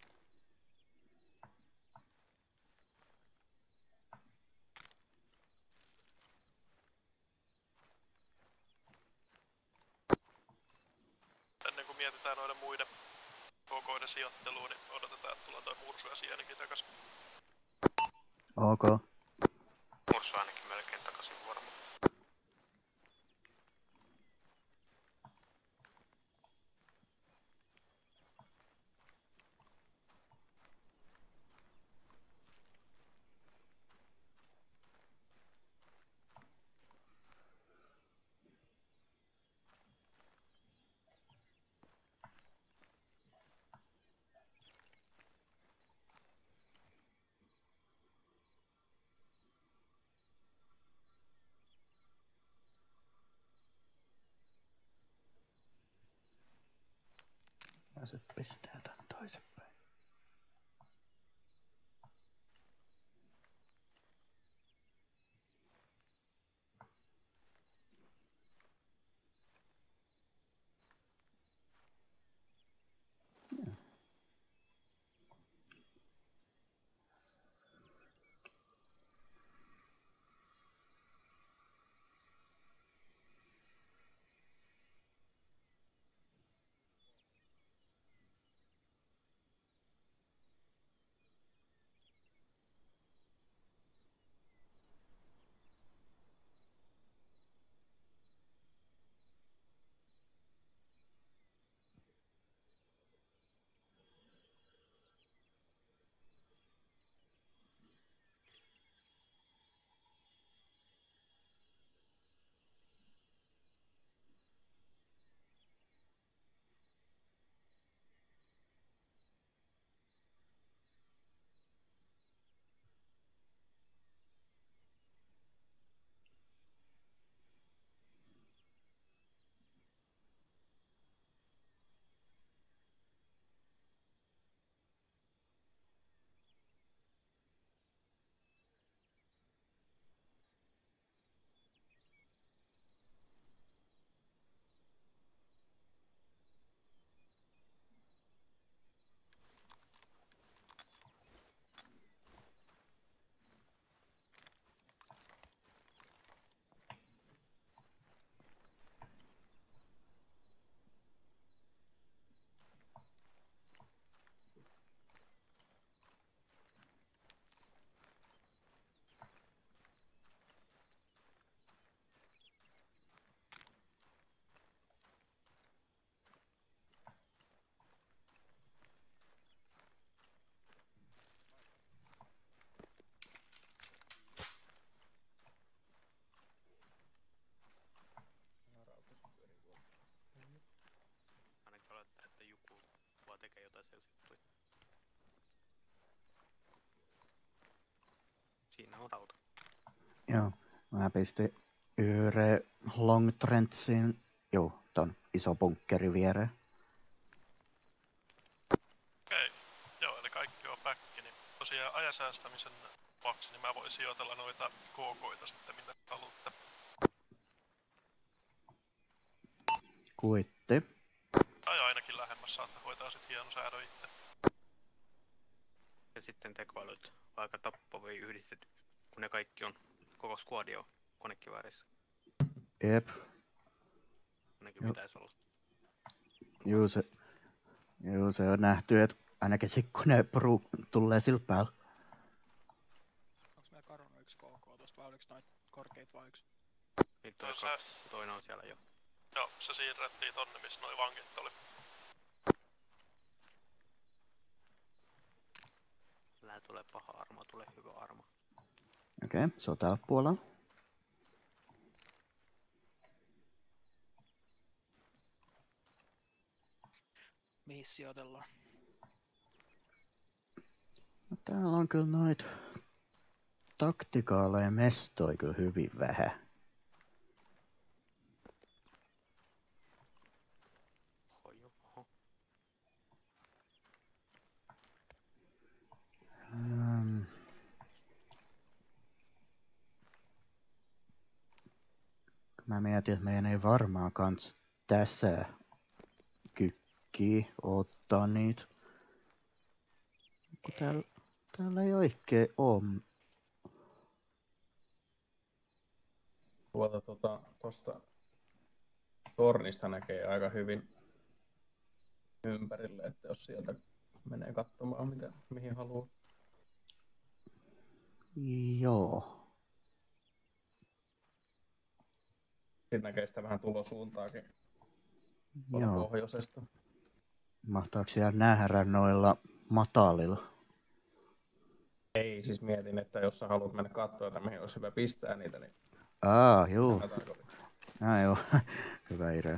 Ennen kuin mietitään noiden muiden kokoiden sijoittelua, niin odotetaan, että tulee toi mursu ja sienikin takas. Ok. Mursu ainakin melkein takaisin varmaan. Ja se pistää tän toisinpäin. Ainakin olettaa, että joku vaan tekee jotain Zeus-juttuja. Siinä on rauta. Joo. Mä pistin yhden long trendsin, ton iso bunkkeri viereen. Okei. Joo, eli kaikki on back, niin tosiaan ajasäästämisen vuoksi, niin mä voin sijoitella noita KKita sitten minne haluatte. Kuitti. Tai ainakin lähemmäs saatte hoitaa sit hieno säädö itse. Ja sitten tekoälyt aika tappavia yhdistetty, kun ne kaikki on, koko squadi on konekiväärissä. Jep. Ainakin Joo. pitäisi olla. Juu, se on nähty, että ainakin sit kun ne tulee sillä päällä. Onks meillä kadonnut yksi KK tosta vai oliks noit korkeit vai yksi? Niin toi No se- kaksi, toinen on siellä jo. Joo, se siirrettiin tonne, missä noi vankit oli. Lää tulee paha arma, tulee hyvä arma. Okei, sotapuolella. mihin sijoitellaan. No, täällä on kyllä noit taktikaaleja mestoja kyllä hyvin vähän. Oho. Mä mietin, että meidän ei varmaan kans tässä kykkiä ottaa niitä. Kun täällä ei oikein oo. Tuosta tornista näkee aika hyvin ympärille, että jos sieltä menee katsomaan mihin haluaa. Joo. Sitten näkee sitä vähän tulosuuntaakin Joo. pohjoisesta. Mahtaako siellä nähdä noilla matalilla? Ei, siis mietin, että jos sä haluat mennä katsoa, että mihin olisi hyvä pistää niitä, niin Juu. mä tarkoitin. Joo. Hyvä idea.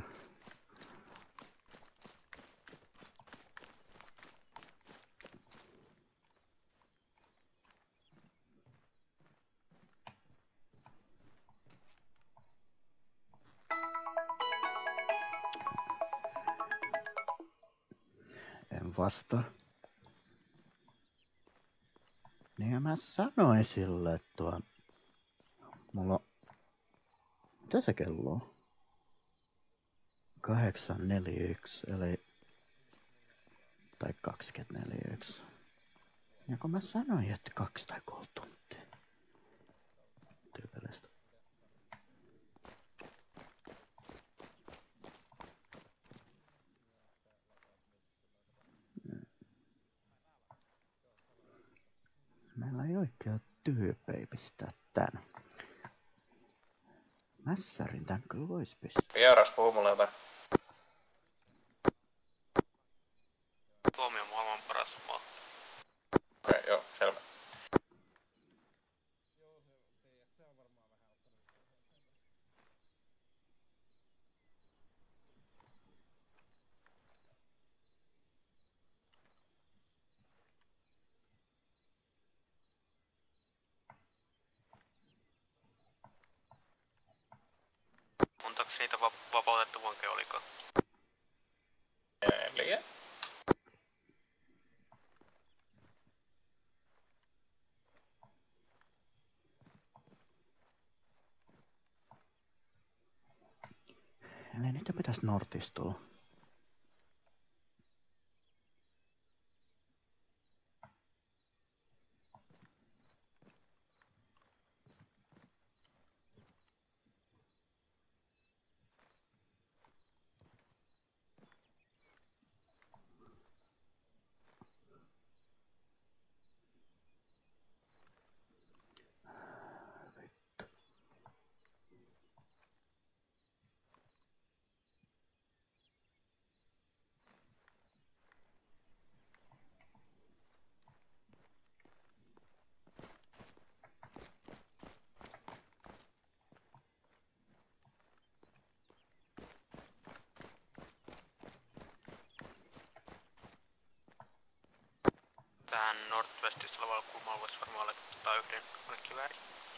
En vastaa. Niin mä sanoin sille, että mulla on... Mitä se kello on? 8:41, eli... Tai 20:41. Ja kun mä sanoin, että 2 tai 3 tuntia. Tyypillistä. Meillä ei oikein tyypejä pistää tän. Mässärin tän kyllä vois pistää. Vieras, puhuu mulle jotain. Suomi on maailman paras maa. Okei, joo, selvä. Montako niitä vapautettu vankeja olikaan? 4. Eli niitä pitäis nortistua. Tähän Northwestissa olevalla kulmalla voisi varmaan laittaa yhden konekiväärin.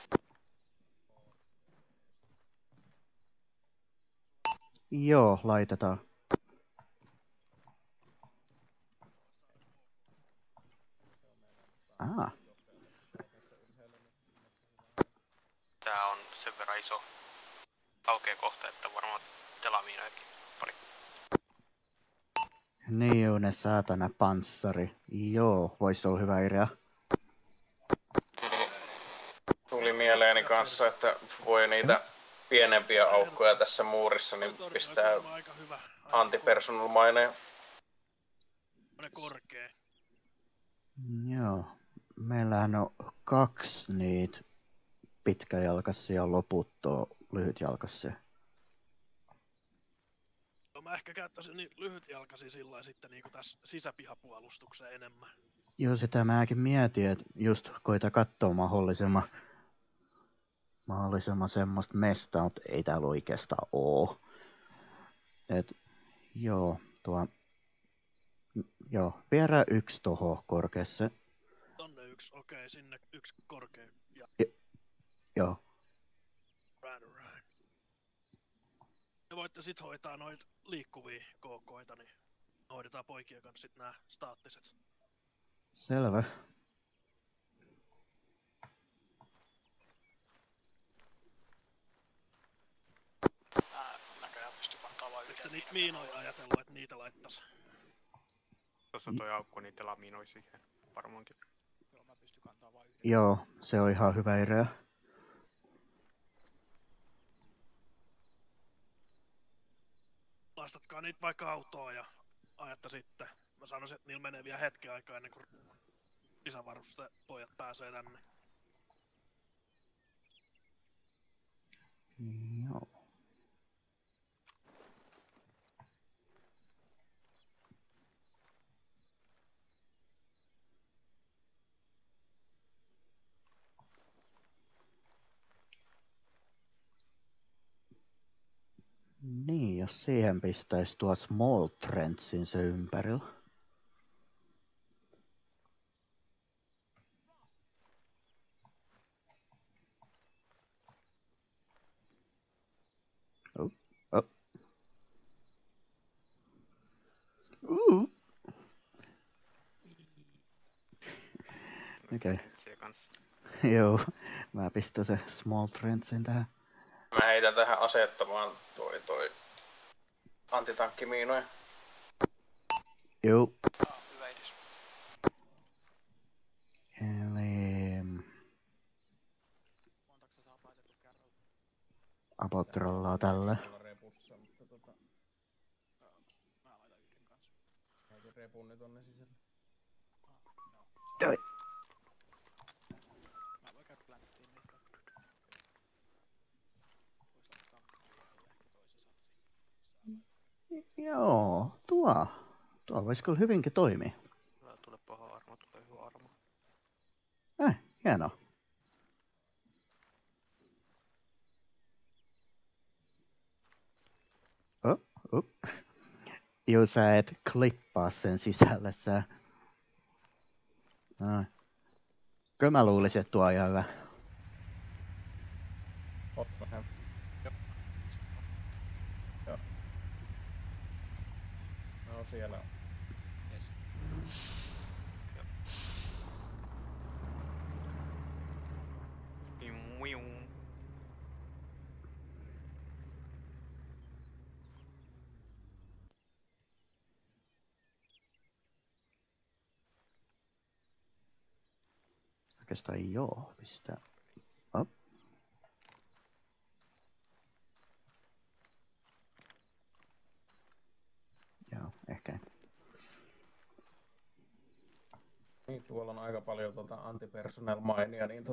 Joo, laitetaan. Tää on sen verran iso aukea kohta, että varmaan telamiinojakin pari. Niin on ne saatana panssari. Joo, vois olla hyvä idea. Tuli mieleeni kanssa, että voi niitä pienempiä aukkoja tässä muurissa, niin pistää Aika hyvä. antipersonal maineen. Korkea. Joo. Meillähän on 2 niitä pitkäjalkaisia ja loput on lyhytjalkaisia. Mä ehkä käyttäisin niin lyhytjalkaisia sillä sitten niin tässä sisäpihapuolustukseen enemmän. Joo, sitä mäkin mietin, että just koita katsoa mahdollisimman semmoista mestaa, mutta ei täällä oikeastaan oo. Et joo, Joo, Viera 1 toho korkeassa. Tonne 1, okei, sinne 1 korkea. Ja Joo. right. Ja voitte sit hoitaa noita liikkuvia KK:ita, niin hoidetaan poikien kanssa sit nää staattiset. Selvä. Näköjään pysty kantaa vaan Eikö te yhden. niitä miinoja ajatellut, että niitä laittas? Tuossa on toi aukko, niin te laminoi siihen varmaankin. Joo, mä pystyn kantaa vaan yhden. Joo, se on ihan hyvä idea. Lastatkaa niitä vaikka autoon ja ajatte sitten. Mä sanoisin, että niillä menee vielä hetken aikaa ennen kuin lisävaruste pojat pääsee tänne. Joo. Niin, jos siihen pistäisi tuo small trendsin se ympärillä. Oh, oh. Okei. Se kanssa. Joo, mä pistän se small trendsin tähän. Mä heitän tähän asettamaan toi antitankkimiinoja. Joo. Hyvä idis. Eli Montako sä saat laitettu kerralla? apotrollaan tällä. Repussa, mutta Mä laitan yhden kanssa. heitin repunni tonne sisälle. Joo. Mä voin käydä planttiin niitä. Voisi laittaa jälleen ehkä toisen satsin. Joo, tuo voisi kyllä hyvinkin toimia. Tää tulee paha arma, tulee hyvä arma. Hienoa. Oh. Joo, sä et klippaa sen sisälle, sä. No. Kyllä mä luulisin, että tuo on ihan hyvä. Ot vähän. Joo. No siellä on. Yes. Miu. Oikeastaan joo, pistää. Op. Joo, ehkä. Niin, tuolla on aika paljon antipersonnel mainia, niin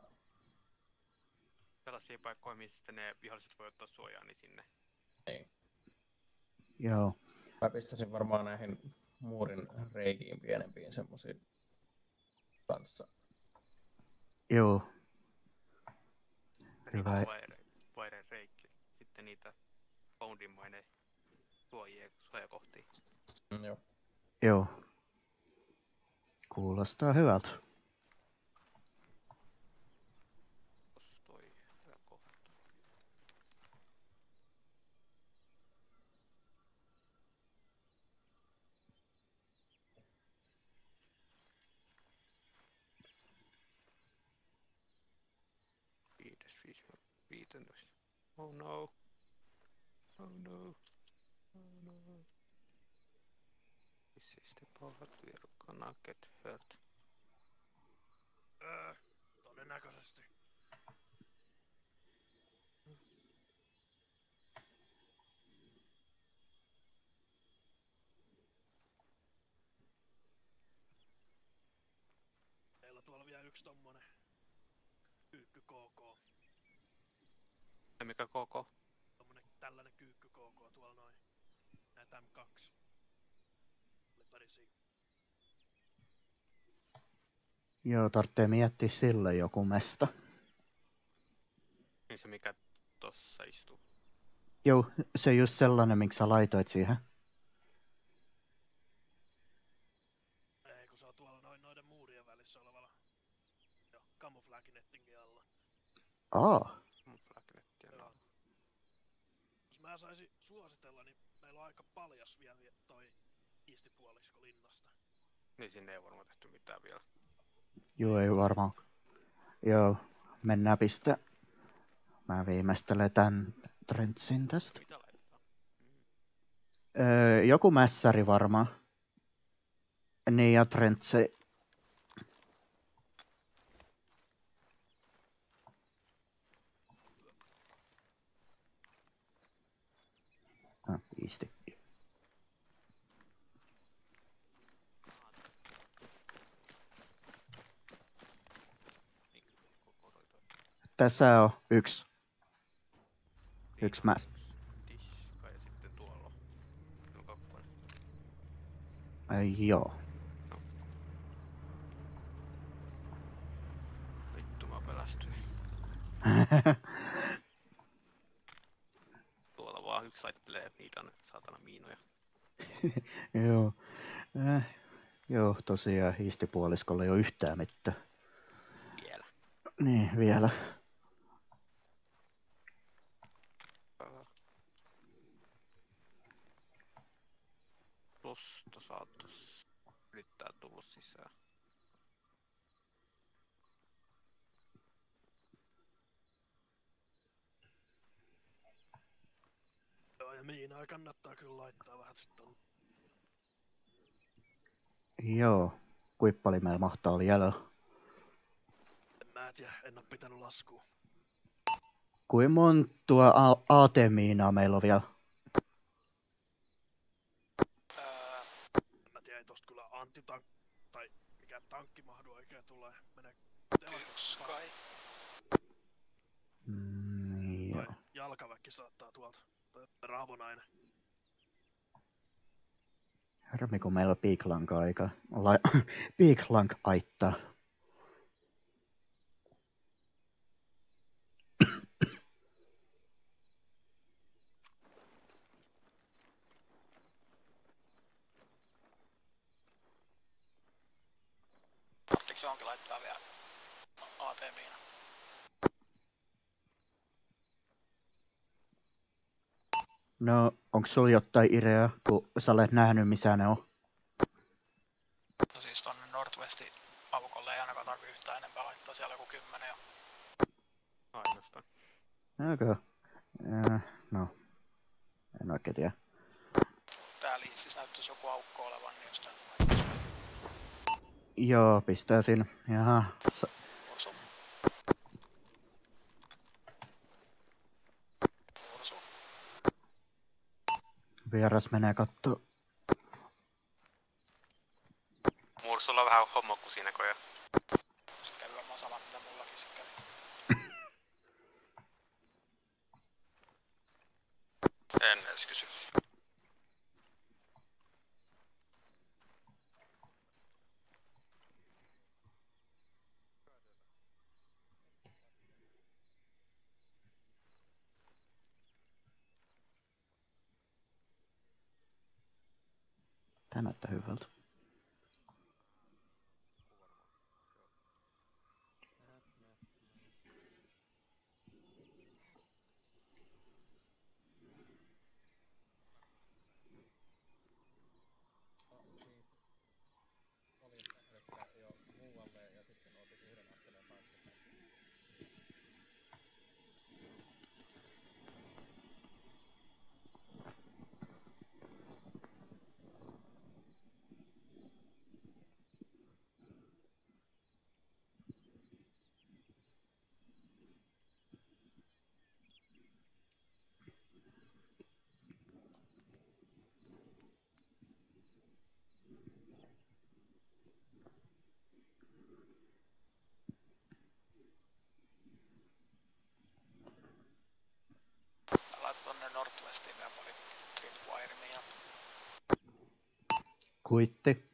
Tällaisia paikkoja, mistä ne viholliset voi ottaa suojaa, niin sinne. niin. Joo. Mä pistäisin varmaan näihin muurin reikiin pienempiin semmosiin kanssa. Joo. Hyvä. Vaiden reikki. Sitten niitä foundinmainen suojakohtia. Joo. Joo. Kuulostaa hyvältä. Tossa toi hyvä kohta. Viitentoista. Oh no. Oh no. Oh no. This is the part where gonna get hurt. Todennäköisesti. Meillä tuolla vielä yksi tommonen kyykky KK. Ja mikä koko? Tommonen tällainen kyykky KK tuolla noin. Näitä M2. Leparisia. Joo, tarvitsee miettiä sille joku mesta. Niin se mikä tossa istuu. Joo, se just sellainen, miksi sä laitoit siihen. noiden muurien välissä olevalla camouflage-nettingin alla. Flagnettien Jos mä saisin suositella, niin meillä on aika paljas vielä toi istipuolisko linnasta. Niin sinne ei varmaan tehty mitään vielä. Joo, ei varmaan. Joo, mennään piste. Mä viimeistelen tän Trentsin tästä. Mitä laittaa? Joku mässäri varmaan. Niin ja Trentsi. Isti. Tässä on yksi mäs. Tiska ja sitten tuolla on kakkonen. Joo. Vittu mä pelästyin. Tuolla vaan yksi laittelee niitä saatana miinoja. Joo. Joo, tosiaan hiistipuoliskolla ei ole yhtään mitään. Vielä. Niin, vielä. Tosta saatais yrittää tulla sisään. Joo, ja miinaa kannattaa kyllä laittaa vähän sit tonne. Joo. Kuinka paljon meillä mahtaa olla jäljellä? En mä tiedä, en oo pitänyt laskua. Kuinka montua AT-miinaa meillä on vielä? En mä tiedä, ei tosta kyllä antitank tai mikä tankki mahdu oikein tulee. Menee telakasta kai. Joo. Tai jalkaväkki saattaa tuolta. Tai raavonainen. Harmi kun meillä on piiklanka-aika. Piiklank-aittaa. Tarvitseeko johonkin laittaa vielä AT-miina? No, onko sulla jotain ideaa, kun sä olet nähnyt missä ne on? No siis tonne Northwestin aukolle ei ainakaan tarvii yhtään enempää laittaa, siellä joku 10 jo. Ainoastaan. Okei. No, en oikein tiedä. Tää liississä näyttäisi joku aukko olevan, niin jos tän Joo, pistäisin. Jaha. Ursu. Ursu. Vieras menee kattoo. Mursulla on vähän hommokkusia näköjään. Se kävi varmaan sama mitä mullakin se kävi. En edes kysy. Tää näyttää hyvältä. Laita tonne Northwestiin vielä pari tripwire-miina. Kuitti.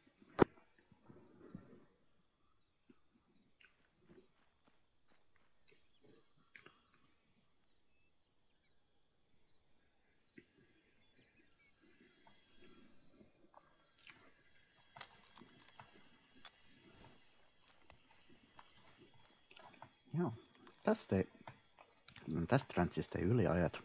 tästä ranchista ei yli ajat.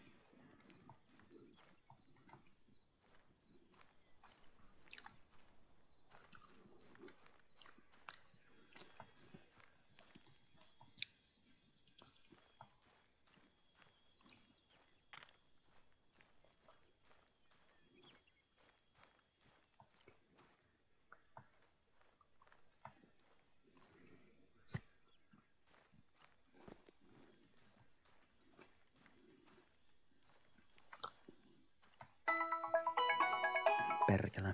Perkele.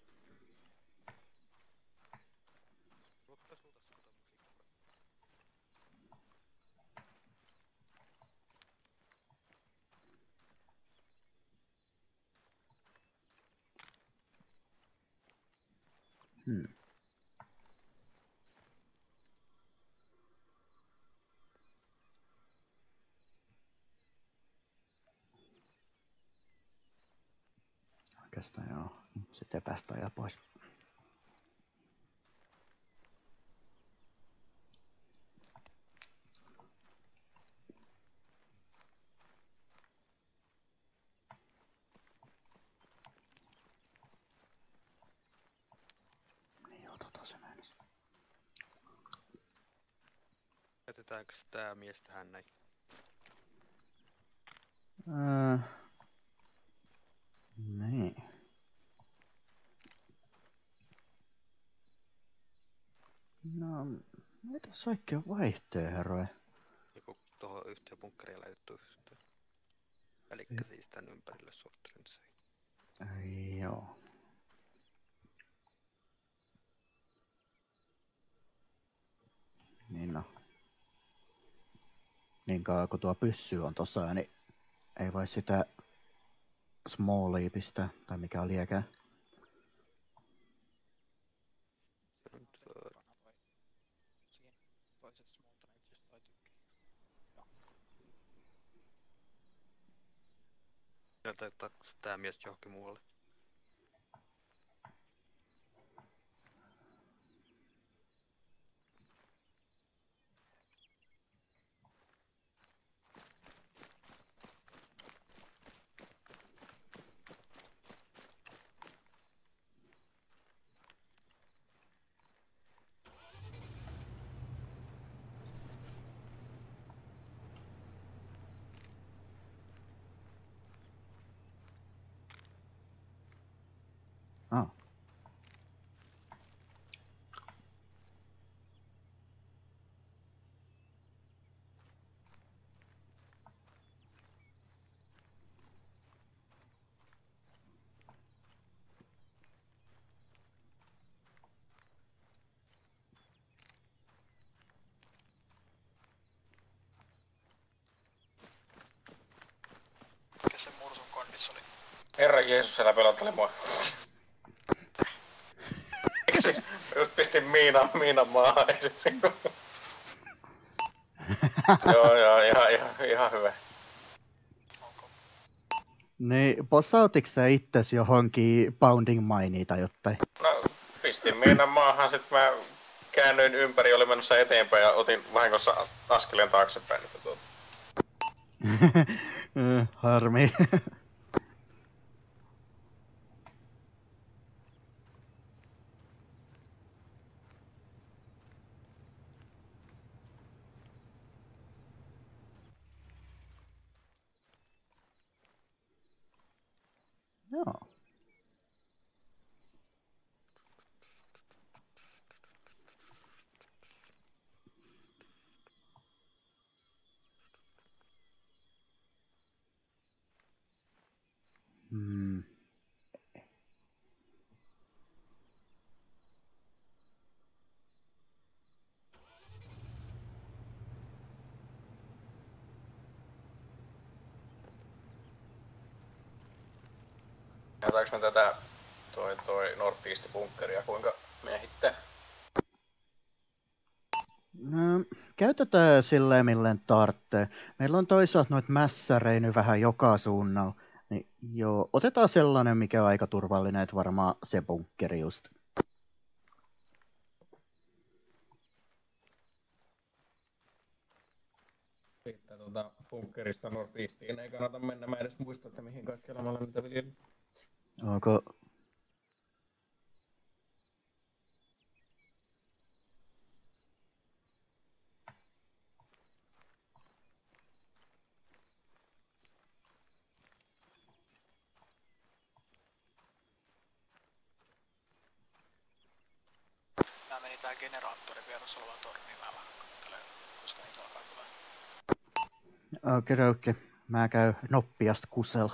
Oikeastaan joo. Sitten päästä ajaa pois. Niin joo, se mennessä. Jätetäänkö tää mies tähän näin? Niin. No, mitä kaikkea vaihtoehtoja? Joku tuohon yhteen bunkkeriin laitettu yhteen. Elikkä siis tän ympärille suosittelen se. Joo. Niin no. Niin kauan kun tuo pyssy on tossa, niin ei voi sitä smallia pistää, tai mikä on liekään. Jätetäänkö tää mies johonkin muualle? Ah. Mikä se mursun kondissa oli? Herra Jeesus, älä pelottele mua. Siis, just pistin miinan maahan. Joo, ihan hyvä. Onko? Niin, posautitko sä itses johonkin Pounding Mineen tai jotain? No, pistin miinan maahan, sit mä käännyin ympäri, olin menossa eteenpäin ja otin vahingossa askeleen taaksepäin. Harmi. Joo. Jätääks me tätä toi Northeast-bunkkeria kuinka miehittää? No, käytetään silleen milleen tarttee. Meillä on toisaalta noita mässäreitä nyt vähän joka suunnalla. Niin joo, otetaan sellainen, mikä on aika turvallinen, että varmaan se bunkkeri just. bunkkerista northeastiin ei kannata mennä. Mä edes muista, että mihin kaikkialla mä olen niitä viljellyt. Onko... Mä meni tää generaattori vieressä olevan torniin, mä vähän katselen, koska niitä alkaa tulee. Okei. Mä käyn noppiast kusel.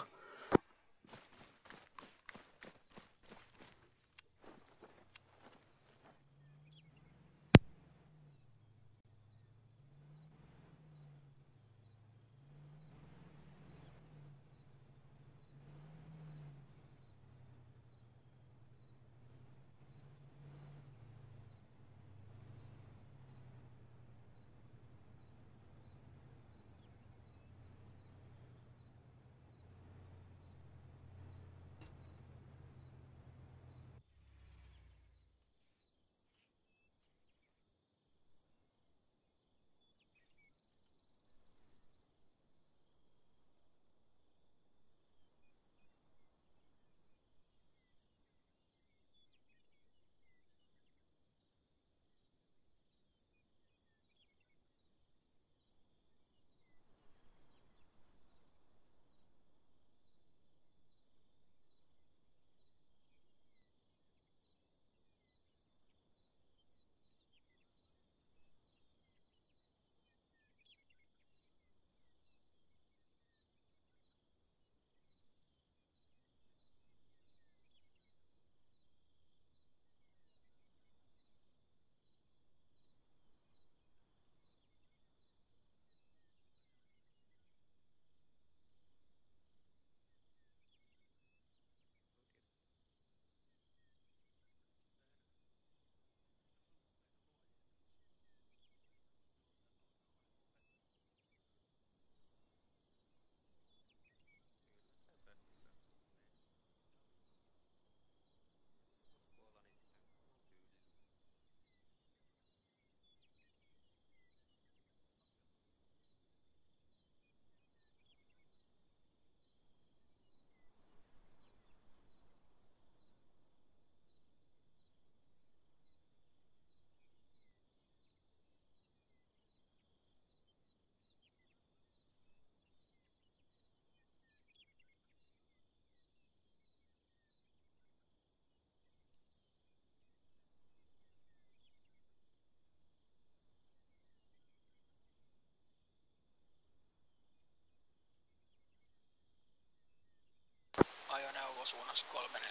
Ajoneuvo suunnassa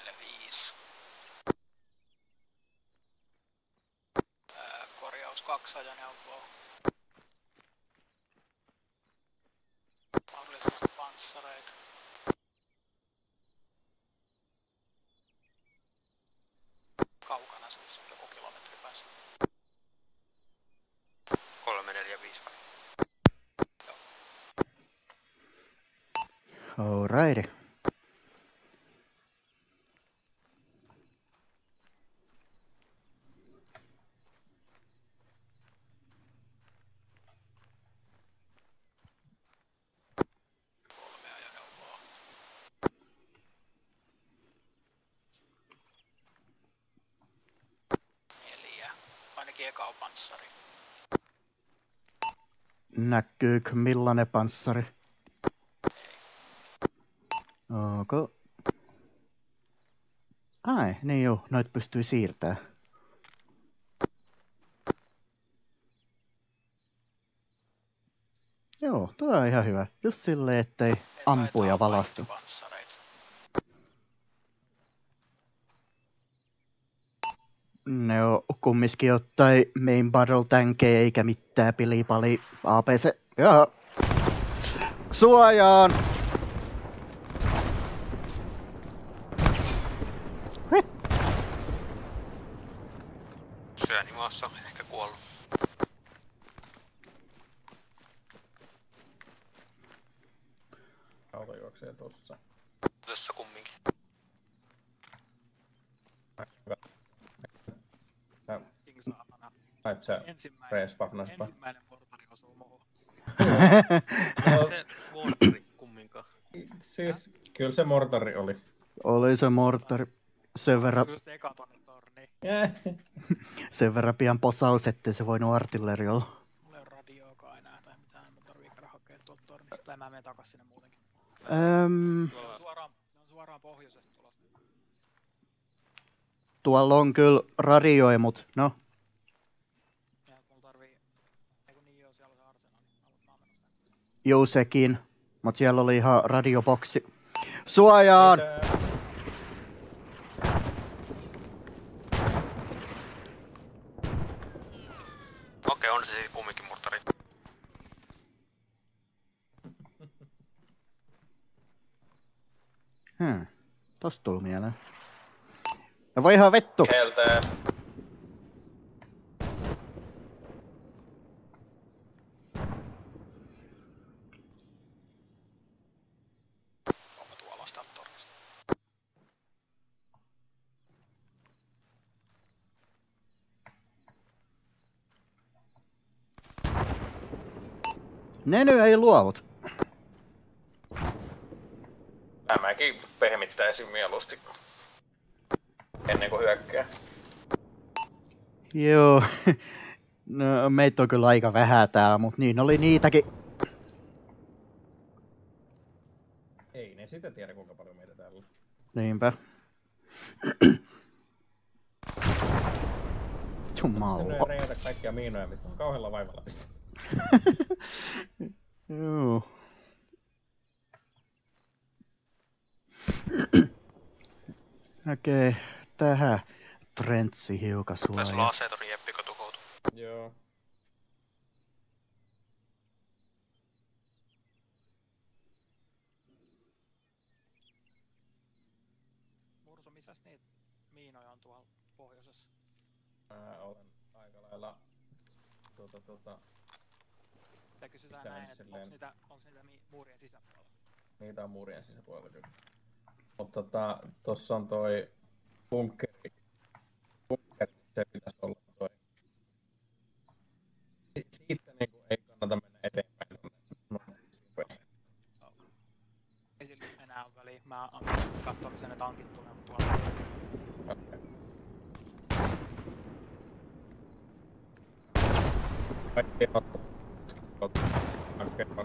345. Korjaus 2 ajoneuvoa. Mahdollisesti panssareita. Kaukana siis, joku kilometri päässä. 345 vai? Alrighty. Ainakin eka on panssari. Näkyykö millainen panssari? Onko? Ai, niin joo, noit pystyy siirtämään. Joo, tuo on ihan hyvä. Just silleen, ettei ampuja valastu. Ne on kumminkin jotain main battle tankkeja eikä mitään pilipali APC. Jaha. Suojaan! Syönimaassa on ehkä kuollut. Auto juoksee tossa. Tässä kumminkin. King saatana. Ensimmäinen portali osuu muuhun. No, Se mortari kumminkaan. siis kyllä se mortari oli. Oli se mortari. Sen verran, Just eka tonne torniin. sen verran pian posaus, ettei se voinut artilleriolla. Mulla ei oo radioakaan enää tai mitään, mä tarvii käydä hakea tuolta tornista. Tai mä menen takas sinne muutenkin. Ne on suoraan pohjoisesta tulossa. Tuolla on kyllä radioi, mut no. Ja mulla tarvii... Eiku niin joo, siellä on se arsenaali. Mä oon menossa näin. Juu sekin. Mut siellä oli ihan radioboksi. Suojaan! Okei, on se kumminkin mortari. Tosta tuli mieleen. No voi ihan vettu! Heltää. Onko tuolla vastaan tornista? Neny ei luovut. Mäkin pehmittäisin mieluusti ennen kuin hyökkää. Joo. No, meitä on kyllä aika vähän täällä, mut niin oli niitäkin. Ei ne sitä tiedä kuinka paljon meitä täällä on. Niinpä. Ne Jumala. räjätä kaikkia miinoja, mitä on kauhealla vaivalla pistä. Joo. Okei, tähän Trentsi hiukan Kyllä sulla suojaa. aseetori jeppiko tuhoutu. Joo. Mursu, missäs niitä miinoja on tuolla pohjoisessa? Mä olen aika lailla Sitä kysytään Sitä näin, että silleen- onks niitä muurien sisäpuolella? niitä on muurien sisäpuolella kyllä. Mutta tossa on toi bunkkeri. Bunkkeri, se pitäisi olla toi. Siitä niinku ei kannata mennä eteenpäin. Ei sillä enää ole väliä. Mä annan katsoa, missä ne tankit tulee, mutta tuolla... Kaikki ottaa.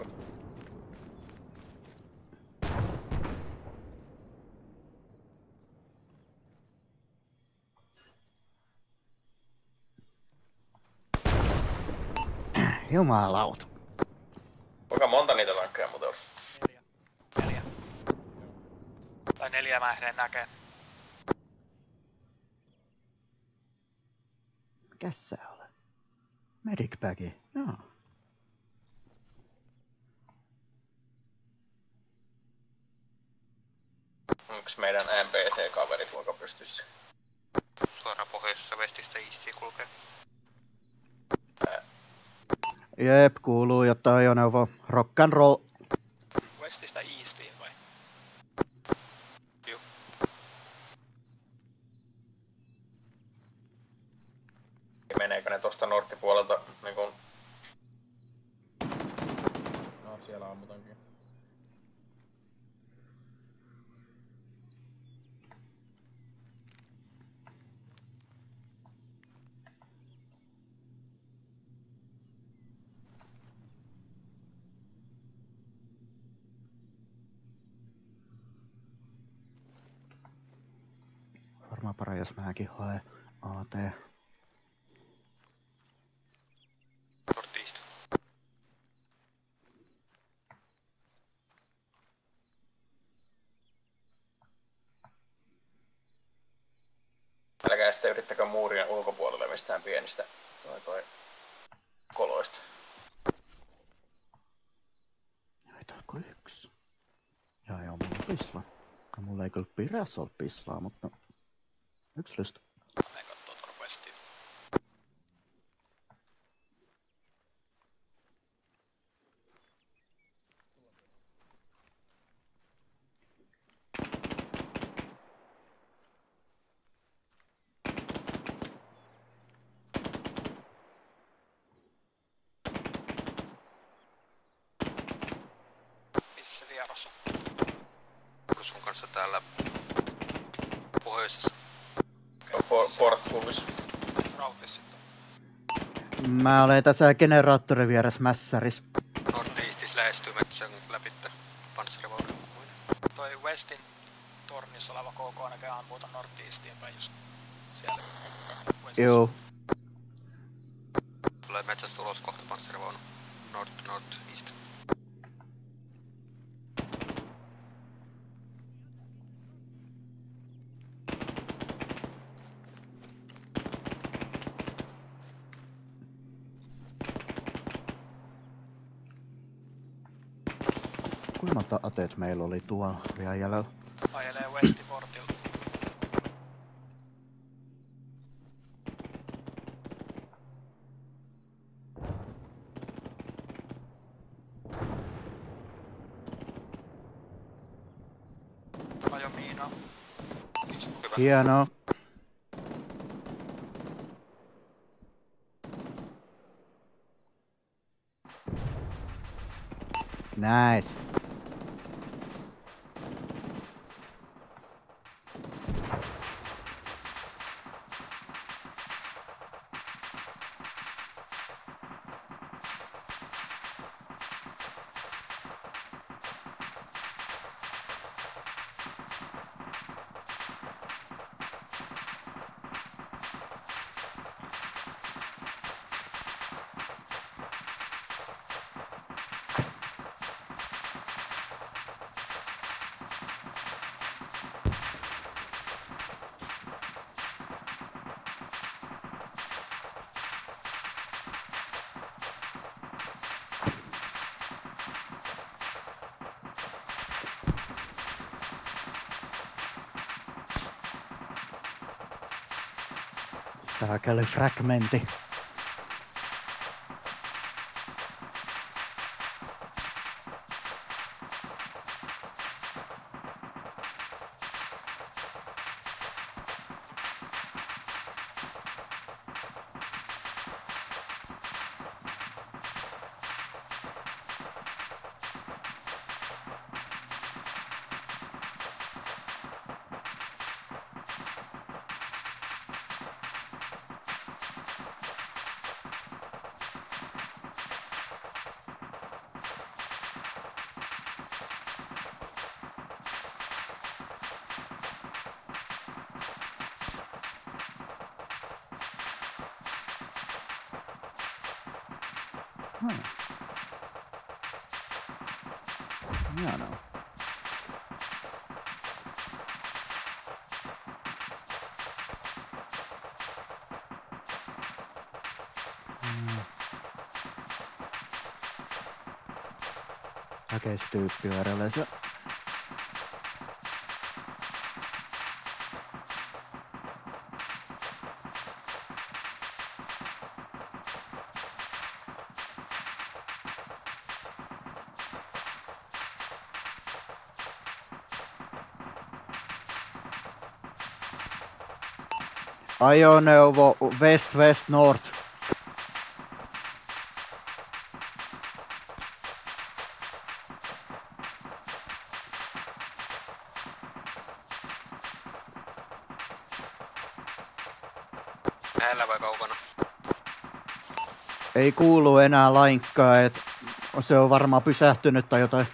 Jumalauta. Kuinka monta niitä tankkeja muuten on? 4. Tai 4 mä ehdin näkee. Mikäs sä olet? Medic bagi. Joo. Onks meidän MPT-kaveri kuinka pystyssä? Suoraan pohjoisessa westistä eastiin kulkee. Jep, kuuluu jotain ajoneuvo. Rock and roll. Westistä eastiin vai? Juu. Meneekö ne tosta norttipuolelta niinku... No siellä ammutaankin. Varmaan parempi, jos mäkin haen AT. Northeast. Älkää sitten yrittäkö muurien ulkopuolelle mistään pienistä toi koloista. Aitaako yksi? Joo, mulla on pissla. No, mulla ei kyllä Vieras ole pisslaa, mutta yksi lystä. Mä kattoo tuon westiin. porkkuvis. Rautis sitten. Mä olen tässä generaattorin vieressä mässäris. Northeastis lähestyy metsän läpitte panssarivaunu. Toi Westin tornissa oleva KK näkee ampuuta Northeastiin päin, jos siellä. Joo. Tulee metsästä ulos kohta panssarivaunu. Northeast. Kuinka monta ateet meillä oli tuolla vielä jäljellä? Ajelee Westin portilla. Ajo miinaa. Hienoa. Nice. Saakeli fragmentti. Hienoa. Hakeis tyyppi edelleen se. Ajoneuvo West North. Lähellä vai kaukana? Ei kuulu enää lainkaan, et se on varmaan pysähtynyt tai jotain.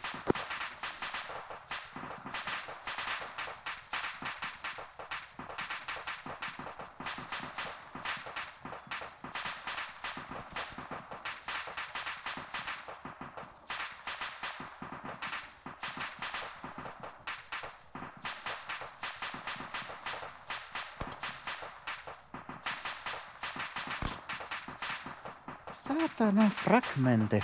Saatana fragmentti.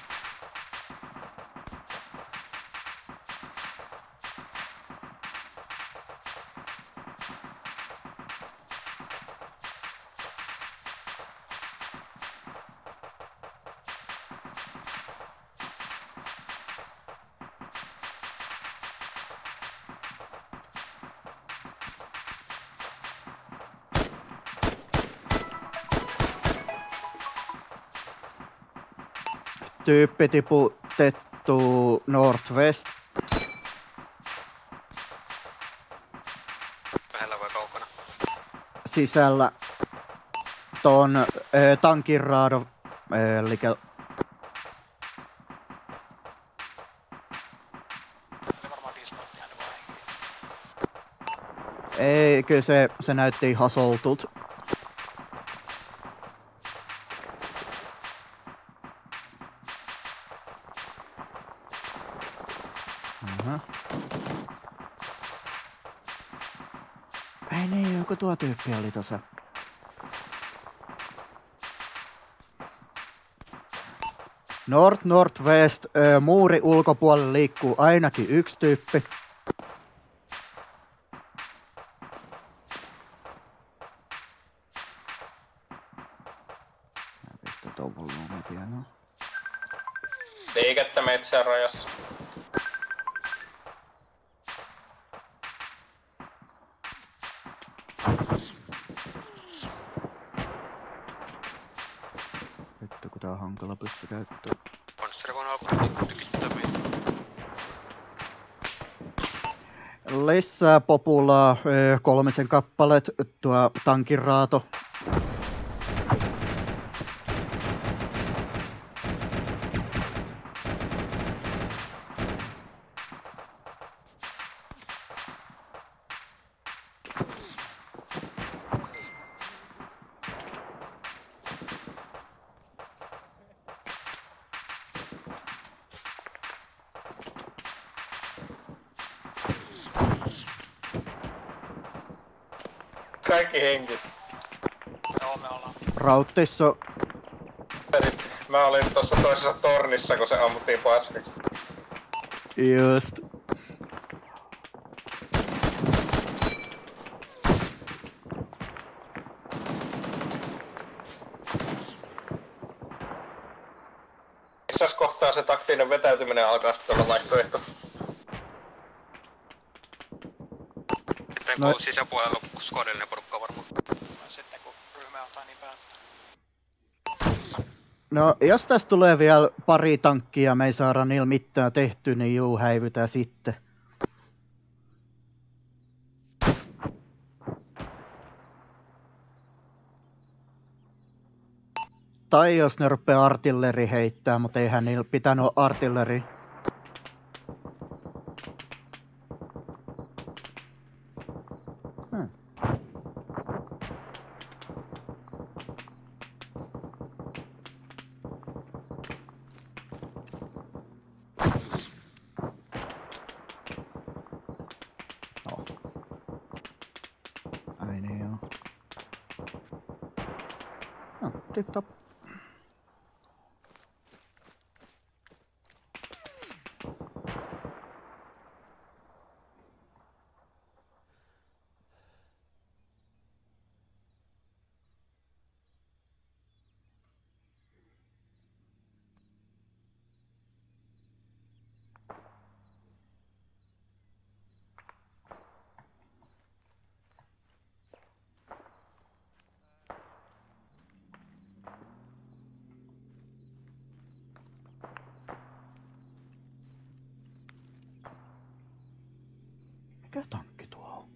Tyyppi tiputettu Northwest. sisällä ton tankin raadon, eli Se varmaan dismointti hänen vahinkiin. ei, kyllä se näytti hasoltut. Ei niin, joku tuo tyyppi oli tossa. Northwest, muuri ulkopuolella liikkuu ainakin yksi tyyppi. Mä pistän ton volyymin pienoa. Liikettä metsän rajassa. Vittu kun tää on hankala pyssy käyttöä. Panssarivaunu alkoi tykittää meitä. Lisää populaa, 3 kappaleet, tuo tankin raato. Kaikki henkis. Joo, me ollaan. Rauttissa Mä olin tossa toisessa tornissa, kun se ammuttiin paskaksi. just. Missäs kohtaa se taktinen vetäytyminen alkaa sitten olla vaihtoehto? Sitten No- kun sisäpuolella on squadillinen porukka varmaan. Sitten kun ryhmä jotain niin päättää. No, jos tästä tulee vielä pari tankkia, me ei saada niillä mitään tehty, niin juu, häivytään sitten. Tai jos ne rupeaa artilleri heittää, mutta eihän niillä pitänyt artilleri. No. Ai niin joo. No, tip top. Mikä tankki tuo on?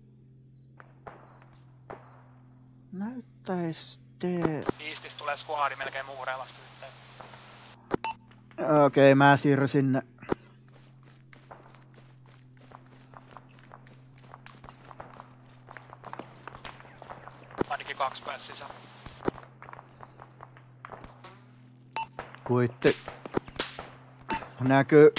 Näyttäis Eastis tulee squadi melkein muureilla yhteen. Okei, mä siirryn sinne. Ainakin 2 pääsi sisään. Kuitti. Näkyy.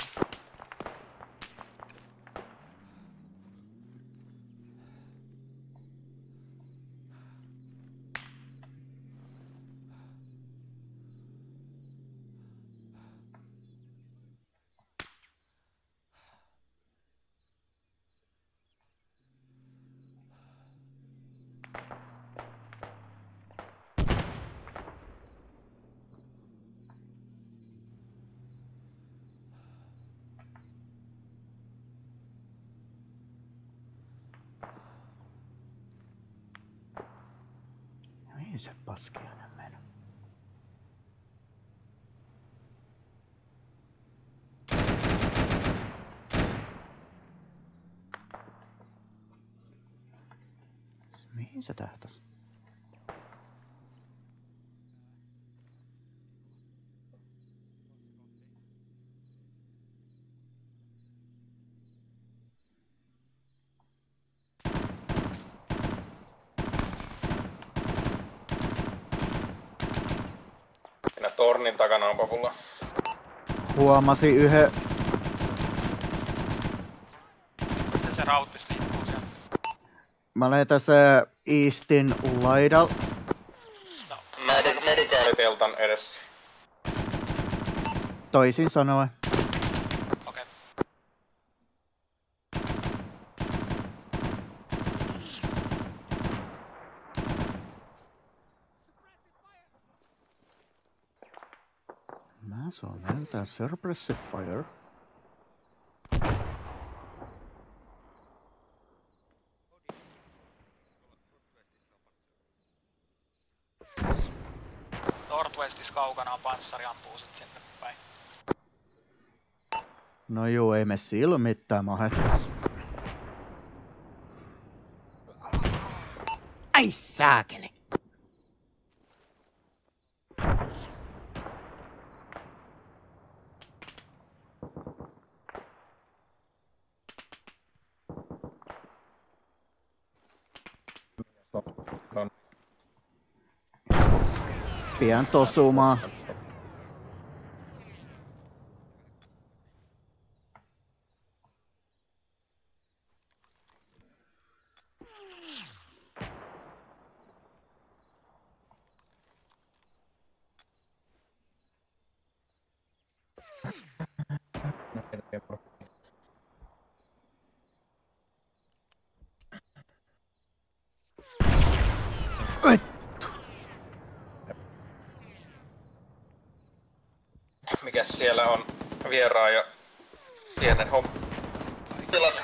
Mihin se paskiainen meni? Mihin Mihin se tähtäs? Siinä tornin takana on papulla. Huomasi yhden. Miten se rauttis liikkuu siellä? Mä olen tässä Eastin laidalla. No, Medikaaliteltan edessä. Toisin sanoen. okei. Mä saan näyttää suppressive fire. Northwestis kaukana on panssari, ampuu sit sinne päin. No juu, ei me sillä mitään mahet. Ai saakeli! Pian tosumaan. Mikäs siellä on vieraa ja pienen tilat?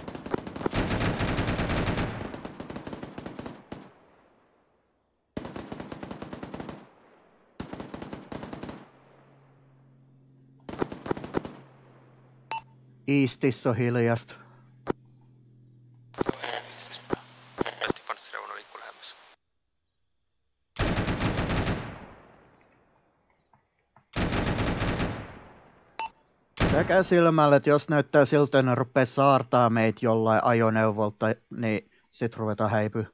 Eastissä on hiljasta. Joo, ei viistis mitään. Westin panssarivaunu liikkuu lähemmäs. Käykää silmällä, että jos näyttää siltä, että ne rupee saartaa meitä jollain ajoneuvolta, niin sit ruvetaan häipyä.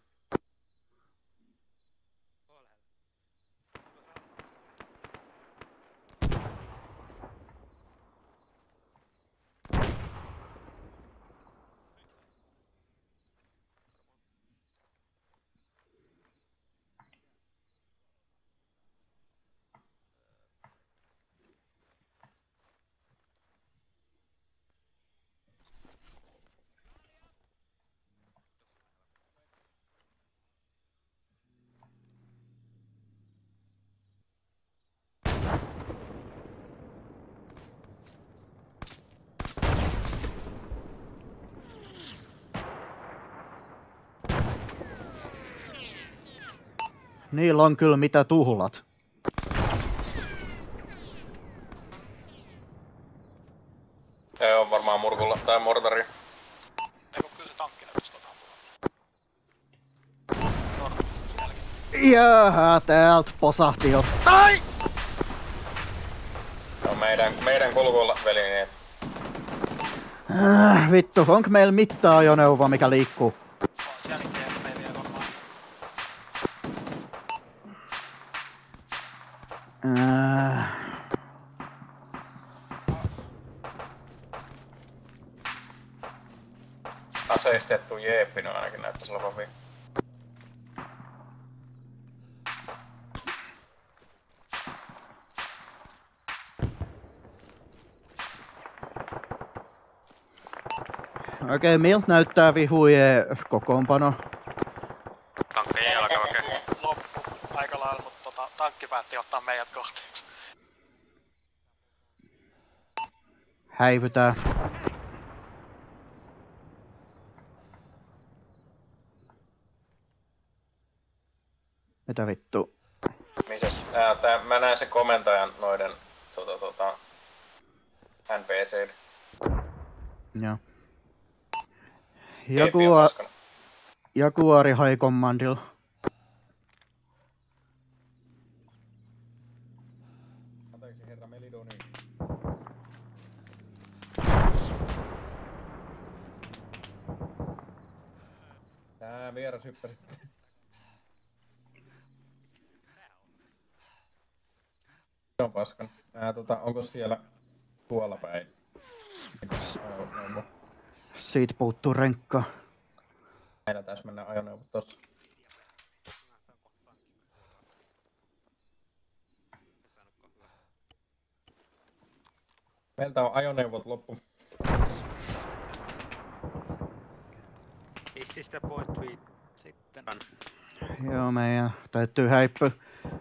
Niillä on kyllä mitä tuhlat. Ei on varmaan murkulla tai mortari. Eiku kyllä se tankki näyttäis Northwestis jälkeen. Jaha, täältä posahti jotain. Se on meidän kulkuilla velineet. Vittu, onko meillä mitään ajoneuvoa, mikä liikkuu? On sielläkin ei vielä varmaan. Aseistettu jeeppi, no ainakin näyttäisi olevan vielä. Okei, miltä näyttää vihujen kokoonpano? Tankkeja jalka oikein. Loppu aika lailla, mutta tankki päätti ottaa meidät kohteeksi. Häivytään. Mitä vittu? Mises? Mä näen sen komentajan noiden NPC:n. Joo. Jeeppi on paskana. Jaguari High Commandil. Anteeksi herra Melidoni. Tää Vieras hyppäsi. Se on paskan. Onko siellä tuolla päin? Ajoneuvo. Siitä puuttuu renkka. Meillä taisi mennä ajoneuvo tossa. Meiltä on ajoneuvot loppu. Is this the point we... Sitten. Joo, meidän täytyy häippyä.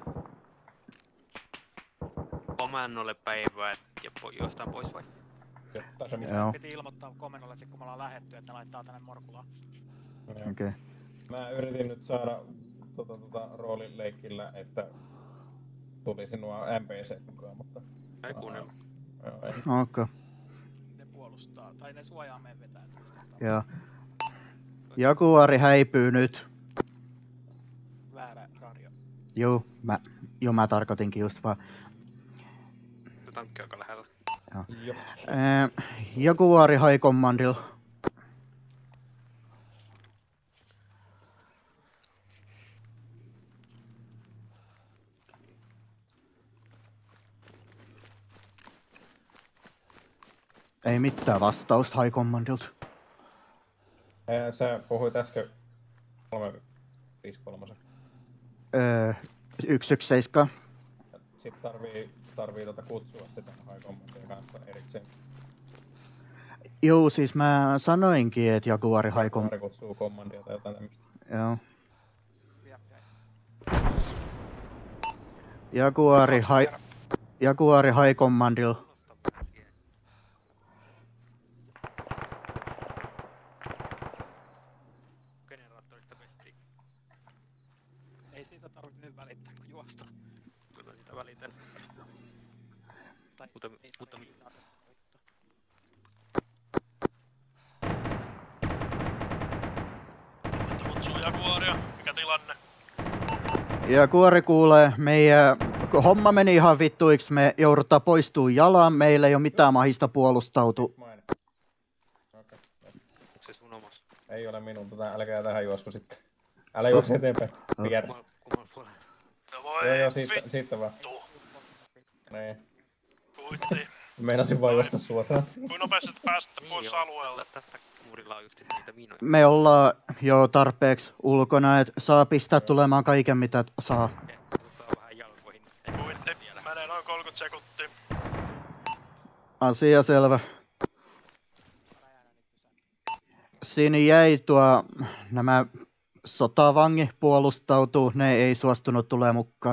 Komannolle päivää ja jostain pois vai? Joo. Piti ilmoittaa komennolle, että kun me ollaan lähetty, että ne laittaa tänne Morkulaan. Okei. Okay. Mä yritin nyt saada roolileikillä, että tulisi nuo NPC mukaan, mutta... Ei kuunnella. Okei. Okay. Ne puolustaa, tai ne suojaa meidän vetää. Joo. Jaguari häipyy nyt. Väärä radio. Joo, mä tarkoitinkin just vaan. Se tankki on aika lähellä. Joo. Jaguari High Commandil. Ei mitään vastausta High Commandilta. Sä puhuit äsken 353. 117. Sitten tarvii kutsua sitä High Commandin kanssa erikseen. Joo, siis mä sanoinkin, että Jaguari High Commandil. Jaguari kutsuu kommandia tai jotain tämmöistä. Joo. Jaguari High Commandil. Ei siitä tarvitse nyt välittää, kun juostaan. Kyllä sitä välitän. Mutta Kutsuu Jaguaria. Mikä tilanne? Jaguari kuulee, meidän homma meni ihan vittuiksi, me joudutaan poistumaan jalaan, meillä ei ole mitään mahista puolustautua. Okay. onko se sun omas? Ei ole minun, älkää tähän juosko sitten. Älä juokse eteenpäin. Vierä. Kumman puolella? No voi Joo, siitä vaan. vittu. Niin. Kuitti. Meinasin vaan juosta suoraan. Kuinka nopeasti päästä pois alueella? Tässä muurilla on just niitä miinoja. Me ollaan jo tarpeeksi ulkona, että saa pistää tulemaan kaiken mitä saa. Otetaan vähän jalkoihin. Kuitti. Menee noin 30 sekuntia. Asia selvä. Siinä jäi nämä sotavangi puolustautuu, ne ei suostunut tulee mukaan.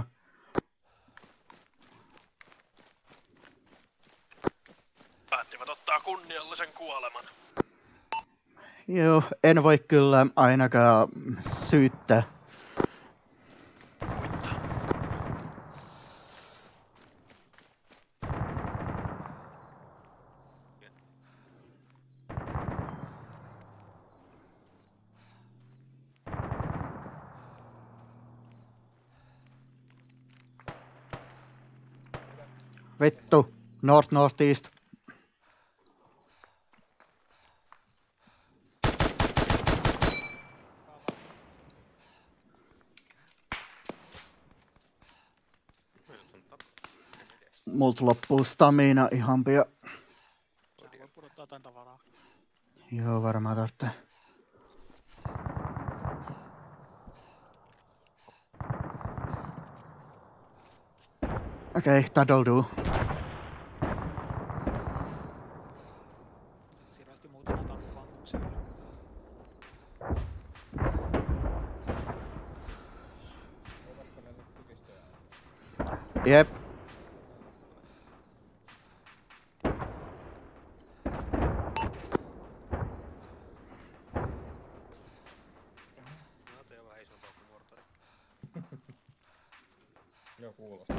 Päättivät ottaa kunniallisen kuoleman. Joo, en voi kyllä ainakaan syyttää. Vittu, northeast. Multa loppuu stamina ihan pian. Sä voi pudottaa jotain tavaraa. Joo, varmaan tarvitsee. Okei, that'll do. Hirveästi muuta näitä ampuvankuksia. Jep. No, toi on vähän isompaa kuin mortari. Joo, kuulostaa.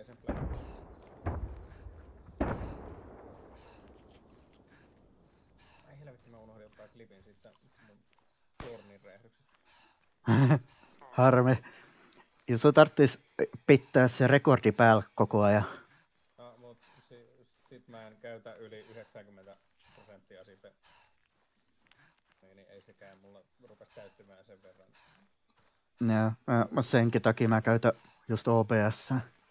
sen play. Ai helvetti, mä unohdin ottaa klipin siitä mun tornin räjähdyksestä. Harmi. Ja sun tarttis pitää se rekordi päällä koko ajan. No, mut sit mä en käytä yli 90% siitä. Niin ei sekään mulla rupes täyttymään sen verran. Joo, senkin takia mä käytän just OBS.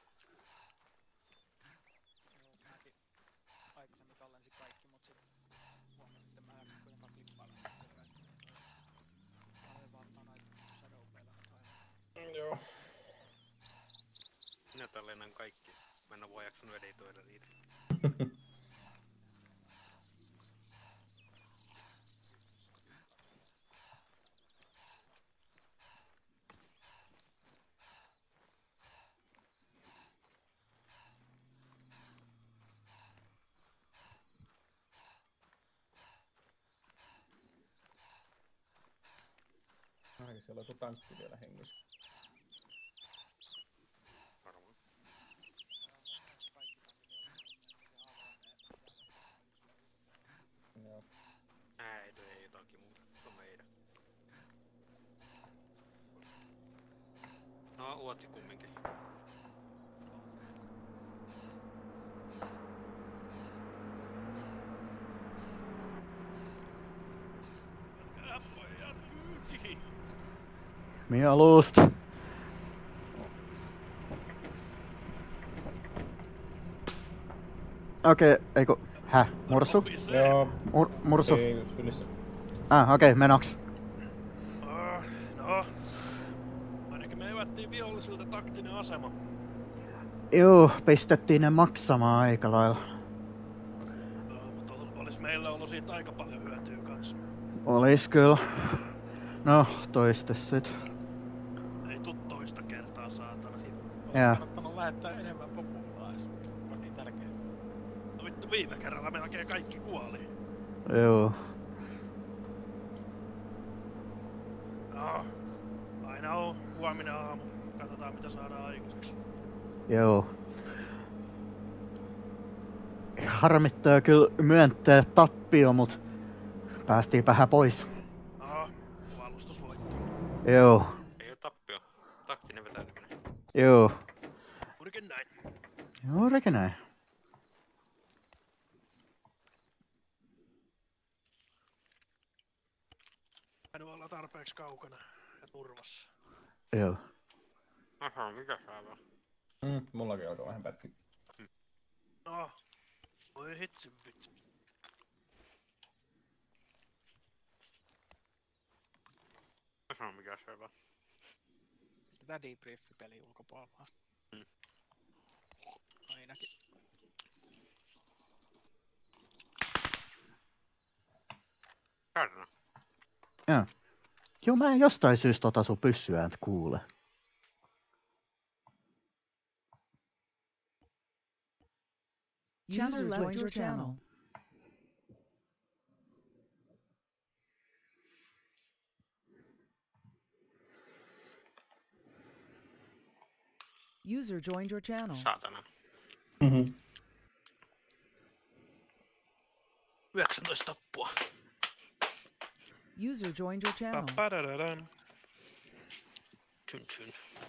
Mäkin aikaisemmin tallensin kaikki, mut sit huomasin, että mä en jaksa kuitenkaan klippailla hirveästi. Mä vaan ottaa noita shadow-pelejä. Joo. Minä tallennan kaikki. Mä en oo vaan jaksanut editoida niitä. Ai, siellä on tankki vielä hengissä. Varmaan. Joo. Ei jotakin muuta. Se on meidän. No, uotsi kumminkin. Pojat kyytiin! Mieluusti. Okei, eiku, mursu? Joo, Mursu? ei sylissä. Okei, menoks. No, ainakin me evättiin vihollisilta taktinen asema. Juu, pistettiin ne maksamaan aika lailla. Mutta olis meillä ollut siitä aika paljon hyötyä kanssa. Olis kyllä. No, toiste sit. Ei tuu toista kertaa, saatana. Olis Jaa. kannattanut lähettää enemmän populaa, jos on niin tärkeä. No vittu, viime kerralla melkein kaikki kuoli. Joo. No, aina on huominen aamu. Katsotaan mitä saadaan aikaiseksi. Joo. Harmittaa kyllä myöntää tappio, mut päästiinpähän pois. No, puolustus voittaa. Joo. Ei oo tappio. Taktinen vetäytyminen. Joo. Juurikin näin. Juurikin näin. En olla tarpeeksi kaukana ja turvassa. Joo. Aha, mikä säävä? Mullakin alkaa vähän pätkiä. No, voi hitsin vitsi. Aha, mikä säävä? Tätä debrief-peli ulkopuolella. Ainakin. Kärnä. Joo. Joo, mä en jostain syystä sun pyssyääntä kuule. User left your channel. User joined your channel. Saatana. 19 tappua. User joined your channel. Papadadadam. Tyn.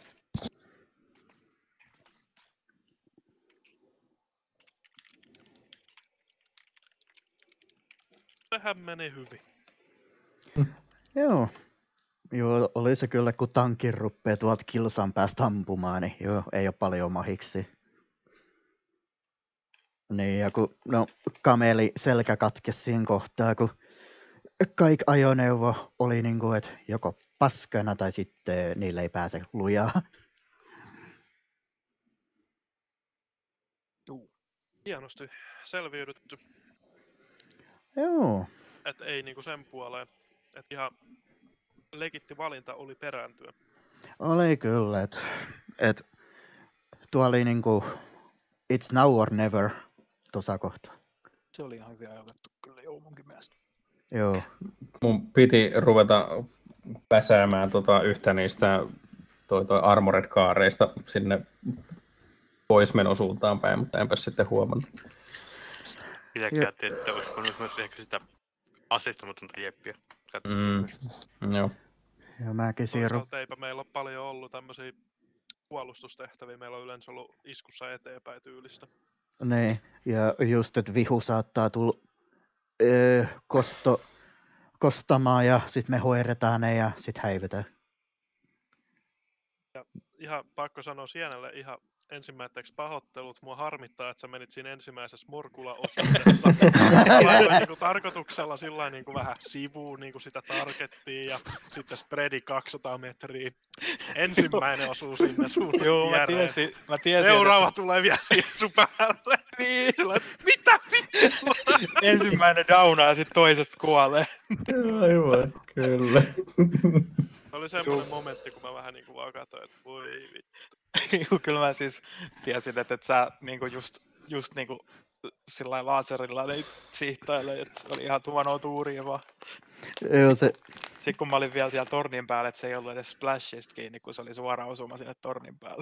Tähän meni hyvin. Joo. Joo, oli se kyllä, kun tankin ruppee tuolta kilsan päästä ampumaan, niin joo, ei oo paljon mahiksi. Niin, ja kun, no, kameli selkä katkesi siinä kohtaa, kun kaikki ajoneuvo oli niinku, että joko paskana tai sitten niille ei pääse lujaa. Hienosti selviydytty. Joo. Et ei niinku sen puoleen. Et ihan legitti valinta oli perääntyä. Oli kyllä, että tuo oli niinku it's now or never tuossa kohtaa. Se oli ihan hyvin ajoitettu kyllä, joo, munkin mielestä. Joo. Mun piti ruveta päsäämään yhtä niistä toi armored kaareista sinne poismenon suuntaan päin, mutta enpä sitten huomannut. Itsekin ajattelin, että olisi voinut myös ehkä sitä aseistamatonta jeppiä. Joo. Ja mäkin siirryn. Toisaalta eipä meillä ole paljon ollut tämmöisiä puolustustehtäviä. Meillä on yleensä ollut iskussa eteenpäin tyylistä. Niin, ja just, että vihu saattaa tulla kostamaan ja sit me hoidetaan ne ja sit häivytään. Ja ihan pakko sanoa Sienelle ihan ensimmäiseksi pahoittelut. Mua harmittaa, että sä menit siinä ensimmäisessä Morkula-osuudessa. Niin tarkoituksella sillä niin vähän sivuun niin sitä targettiin ja sitten spreadi 200 metriä. Ensimmäinen osuu sinne sun viereen. Mä tiesin. Seuraava tulee vielä sun päälle. Niin. Mitä? Ensimmäinen downaa ja sit toisesta kuolee. Aivan, kyllä. Oli semmoinen momentti, kun mä vähän niinku vaan katsoin, että voi vittu. Joo, kyllä mä siis tiesin, että sä niinku just niinku sillain laserilla siihtaile, että se oli ihan tuonoa tuuria vaan. Joo, se... Sitten kun mä olin vielä siellä tornin päällä, että se ei ollut edes splashista kiinni, kun se oli suoraan osuma sinne tornin päälle.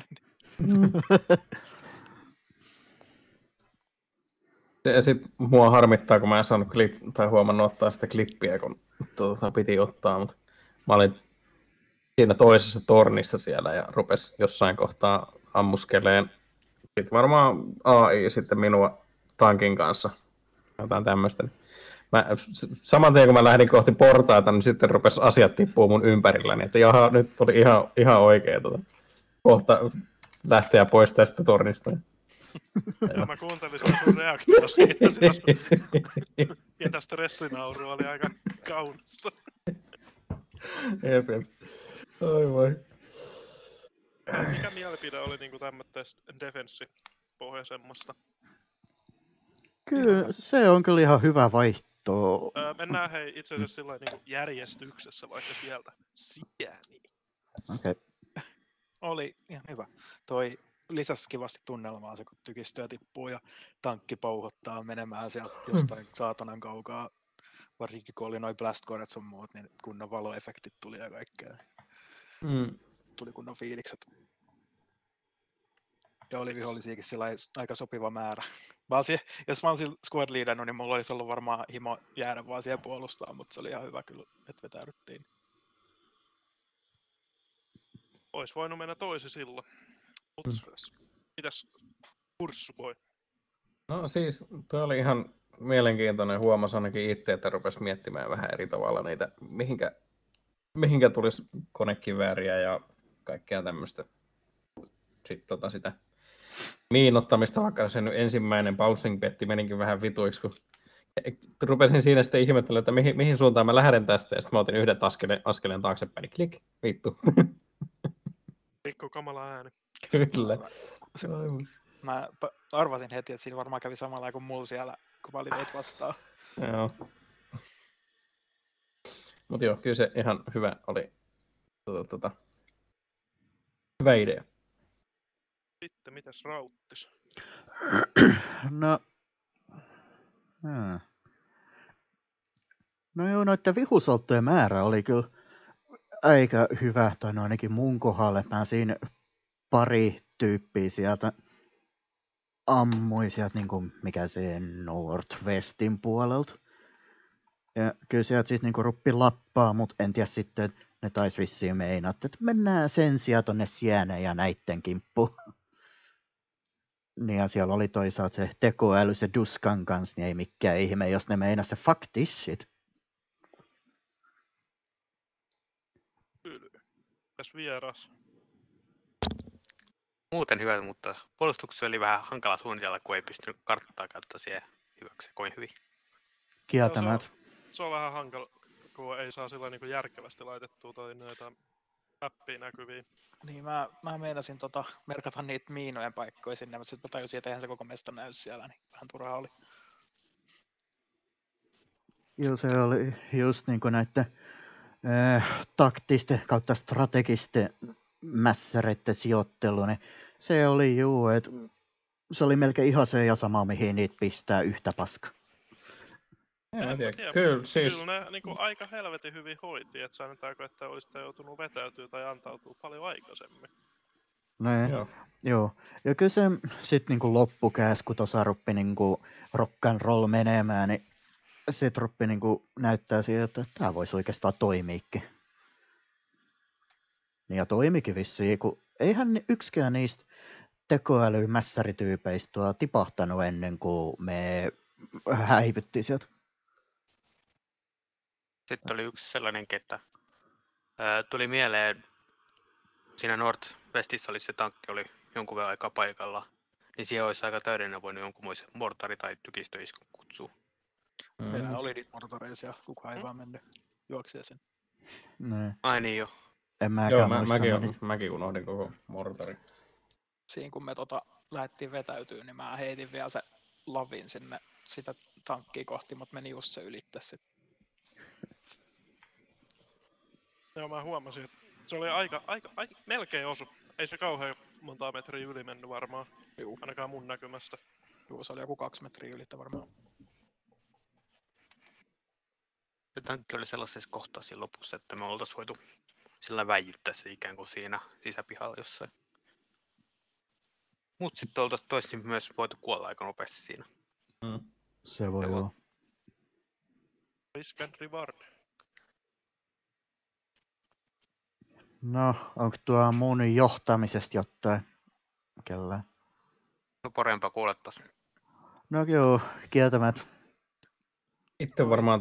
Ja sit mua harmittaa, kun mä en saanut huomannut ottaa sitä klippiä, kun piti ottaa, mutta mä olin siinä toisessa tornissa siellä ja rupesi jossain kohtaa ammuskeleen. Sitten varmaan AI sitten minua tankin kanssa. Jotain tämmöistä. Saman tien kun mä lähdin kohti portaita, niin sitten rupesi asiat tippuu mun ympärilläni. Että jaha, nyt oli ihan oikea kohta lähteä pois tästä tornista. Ja mä kuuntelin sitä sun reaktio siitä. Pientä stressinaurua oli aika kaunista. Jep. Oi voi. Mikä mielipide oli niinku tämmöistä defenssipohjaisemmasta? Kyllä, se on kyllä ihan hyvä vaihto. Mennään hei itse asiassa sillä niinku järjestyksessä vaikka sieltä sijääniin. Okei. Oli ihan hyvä. Toi lisäsi kivasti tunnelmaa se, kun tykistöä tippuu ja tankki pouhottaa menemään sieltä jostain saatanan kaukaa. Varsinkin kun oli noi blastcoret sun muut, niin kunnon valoefektit tuli ja kaikkea. Tuli kunnon fiilikset. Ja oli vihollisiakin sillä aika sopiva määrä. Jos mä olisin squad leadannut, niin mulla olisi ollut varmaan himo jäädä vaan siihen puolustaa, mutta se oli ihan hyvä kyllä, että vetäydyttiin. Ois voinut mennä toisi silloin. Mut mitäs Kurssupoi? No siis, toi oli ihan mielenkiintoinen. Huomasi ainakin itse, että rupesi miettimään vähän eri tavalla niitä, mihinkä tulisi konekivääriä ja kaikkea tämmöistä. Sitten sitä miinottamista, vaikka se ensimmäinen bouncing petti menikin vähän vituiksi, kun rupesin siinä sitten ihmettelemään, että mihin suuntaan mä lähden tästä, ja sitten mä otin yhden askeleen taaksepäin, niin klik, vittu. Pikku kamala ääni. Kyllä. Mä arvasin heti, että siinä varmaan kävi samalla kuin mulla siellä, kun mä olin teitä vastaan. Joo. Mut joo, kyllä se ihan hyvä oli. Hyvä idea. Sitten mitäs Rauttis? No joo, noitten vihusolttojen määrä oli kyllä aika hyvä, tai no ainakin mun kohdalle. Mä siinä pari tyyppiä sieltä ammui sieltä, niin kuin mikä se Northwestin puolelta. Ja kyllä sieltä sitten niin ruppi lappaa, mutta en tiedä sitten, ne taisi vissiin meinaa, että mennään sen sijaan tonne Sieneen ja näitten kimppuun. Niin ja siellä oli toisaalta se tekoäly, se Duskan kanssa, niin ei mikään ihme, jos ne meinaa se fuck this shit. Kyllä. Mitäs Vieras? Muuten hyvä, mutta puolustuksessa oli vähän hankala suunnitella, kun ei pystynyt karttaa käyttää siihen hyväksi kovin hyvin. Kieltämät. Se on vähän hankala, kun ei saa sillä niin järkevästi laitettua tai noita appia näkyviin. Niin, mä meinasin merkata niitä miinojen paikkoja sinne, mutta sitten mä tajusin, että eihän se koko mesta näy siellä, niin vähän turhaa oli. Joo, se oli just niin kuin näiden taktisten kautta strategisten mässäreiden sijoittelu, niin se oli että se oli melkein ihan se ja sama, mihin niitä pistää yhtä paska. Kyllä ne niin aika helvetin hyvin hoiti, että sanotaanko, että olisitte joutunut vetäytyä tai antautua paljon aikaisemmin. Ne, Joo. joo. Ja kyllä se sit niinku loppukääs, kun tuossa ruppi niinku rock and roll menemään, niin sit ruppi niinku näyttää siihen, että tää voisi oikeastaan toimiikin. Niin ja toimikin vissiin, kun eihän yksikään niistä tekoälymässärityypeistä tipahtanut ennen kuin me häivyttiin sieltä. Sitten oli yksi sellainen, että tuli mieleen, siinä Northwestissä oli se tankki, oli jonkun verran aikaa paikalla, niin siihen olisi aika täydellinen voinut jonkunmoisen mortari- tai tykistöiskun kutsua. Meillä oli niitä mortareisia, kukaan ei vaan mennyt juoksee sen. Ne. Ai niin jo. En mäkään muista mäkin unohdin koko mortarin. Siinä kun me lähdettiin vetäytyä, niin mä heitin vielä se lavin sinne sitä tankkia kohti, mutta meni just se ylittä sitten. Joo, mä huomasin, että se oli aika melkein osu. Ei se kauhean montaa metriä yli mennyt varmaan. Juu. Ainakaan mun näkymästä. Juu, se oli joku 2 metriä ylittä varmaan. Se tankki oli sellaisessa kohtaa siinä lopussa, että me oltaisiin voitu sillä väijyttää se ikään kuin siinä sisäpihalla jossain. Mut sitten oltaisiin toisesti myös voitu kuolla aika nopeasti siinä. Se voi Joo. olla. Risk and reward. No, onko tuo mun johtamisesta jotain? Kellään? No parempaa kuulettas. No joo, kieltämättä. Itse varmaan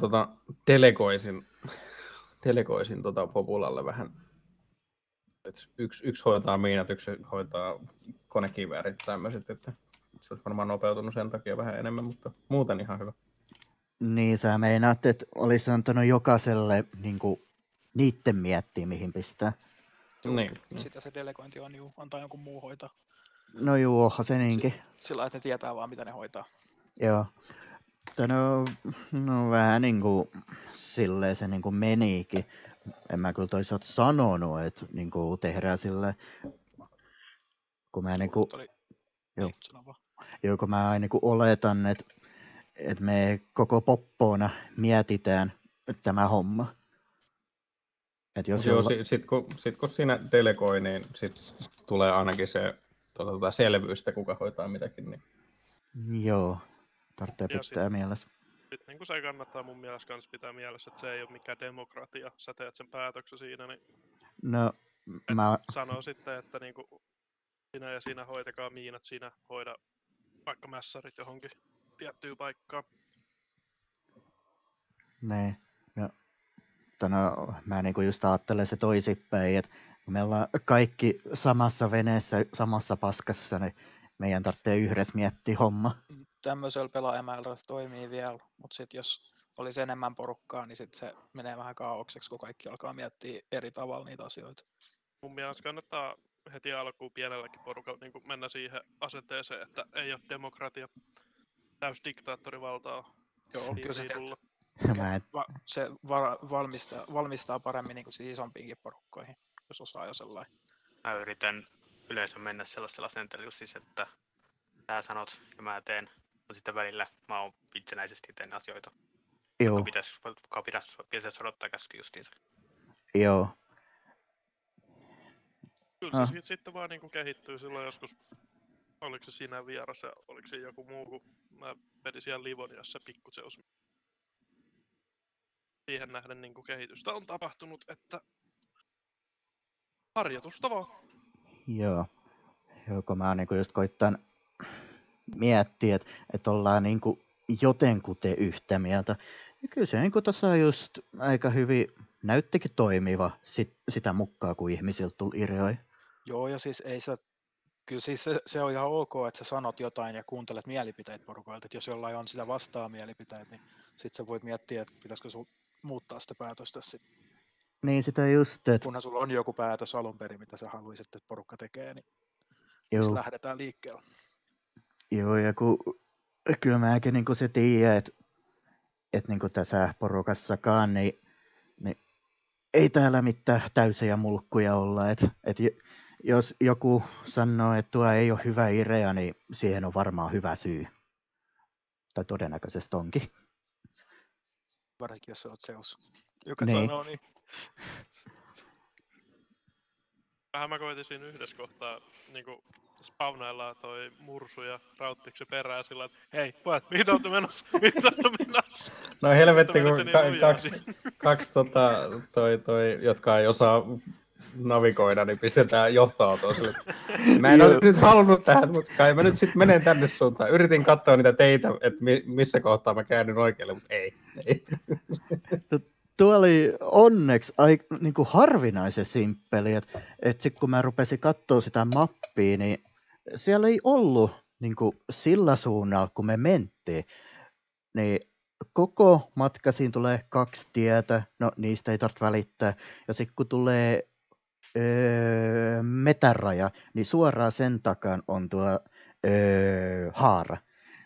delegoisin Populalle vähän. Yksi hoitaa miinat, yksi hoitaa konekiväärit tämmöiset, että se olisi varmaan nopeutunut sen takia vähän enemmän, mutta muuten ihan hyvä. Niin sä meinaat, että olisi antanut jokaiselle niinku, niitten miettiä, mihin pistää. Niin. Sitä se delegointi on, juu, antaa jonkun muu hoitaa. No juu, onhan se niinkin. Sillä että ne tietää vaan, mitä ne hoitaa. Joo. No vähän niinku silleen se niinku menikin. En mä kyllä toisaalta sanonut, että niinku tehdään silleen. Kun mä niinku... Joo. Joo, kun mä niinku oletan, että me koko poppoona mietitään tämä homma. Et jos Joo, sit kun siinä delegoi, niin sit tulee ainakin se selvyys, että kuka hoitaa mitäkin. Niin. Joo, tarvitsee pitää mielessä. Sitten niin kuin se kannattaa mun mielestä kans pitää mielessä, että se ei ole mikään demokratia. Sä teet sen päätöksen siinä, niin no, mä... sanoo sitten, että niin kuin sinä ja sinä hoitakaa miinat, sinä hoida vaikka mässärit johonkin tiettyyn paikkaan. Ne, no, mä niinku just ajattelen se toisinpäin, että kun me ollaan kaikki samassa veneessä, samassa paskassa, niin meidän tarvitsee yhdessä miettiä homma. Tämmöisellä pelaajamäärällä se toimii vielä, mutta sitten jos olisi enemmän porukkaa, niin sit se menee vähän kaaokseksi, kun kaikki alkaa miettiä eri tavalla niitä asioita. Mun mielestä kannattaa heti alkuun pienelläkin porukalla niin mennä siihen asenteeseen, että ei ole demokratia. Täys diktaattorivaltaa. Joo, kyllä se valmistaa paremmin niin kuin siis isompiinkin porukkoihin, jos osaa jo sellainen. Mä yritän yleensä mennä sellaisella asenteella siis, että sä sanot ja mä teen, mutta sitten välillä mä oon itsenäisesti teen asioita. Joo. Pitäisi odottaa käsky justiinsa. Joo. Kyllä se sitten vaan niin kehittyy silloin joskus. Oliko se siinä Vieras ja oliko se joku muu, kun mä vedin siellä Livoniassa pikku Zeus. Siihen nähden niin kehitystä on tapahtunut, että harjoitusta vaan. Joo, kun mä niinku just koittan miettiä, että ollaan niinku jotenkuten yhtä mieltä. Ja kyllä se niinku tuossa just aika hyvin näyttikin toimiva sitä mukaan, kun ihmisiltä tuli ideoja. Joo, ja siis ei se... Kyllä siis se on ihan ok, että sä sanot jotain ja kuuntelet mielipiteitä porukoilta. Että jos jollain on sitä vastaa mielipiteitä, niin sit sä voit miettiä, että pitäisikö sun muuttaa sitä päätöstä sitten. Niin sitä just, että... Kunhan sulla on joku päätös alun perin, mitä sä haluaisit, että porukka tekee, niin Joo. lähdetään liikkeelle. Joo, ja kyllä mäkin niin se tiedän, että niin tässä porukassakaan, niin ei täällä mitään täysiä mulkkuja olla. Että jos joku sanoo, että tuo ei ole hyvä idea, niin siihen on varmaan hyvä syy. Tai todennäköisesti onkin. Varsinkin jos sä oot Zeus, joka niin. sanoo niin. Vähän mä koitin siinä yhdessä kohtaa niinku spawnaillaan toi Mursu ja Rauttiksi perään sillä että hei, pojat, mihin te ootte menossa? Mihin te ootte menossa? No helvetti, Mutta kun menitte niin lujaa kaksi jotka ei osaa navigoida, niin pistetään johtoautoon sille. Mä en Joo. ole nyt halunnut tähän, mutta kai mä nyt sitten menen tänne suuntaan. Yritin katsoa niitä teitä, että missä kohtaa mä käännyn oikealle, mutta ei. Tuo oli onneksi niinku harvinaisen simppeli, että sit kun mä rupesin katsoa sitä mappia, niin siellä ei ollut niinku sillä suunnalla, kun me mentiin. Niin koko matka siinä tulee 2 tietä, no niistä ei tarvitse välittää. Ja sitten kun tulee metäraja, niin suoraan sen takan on tuo haara.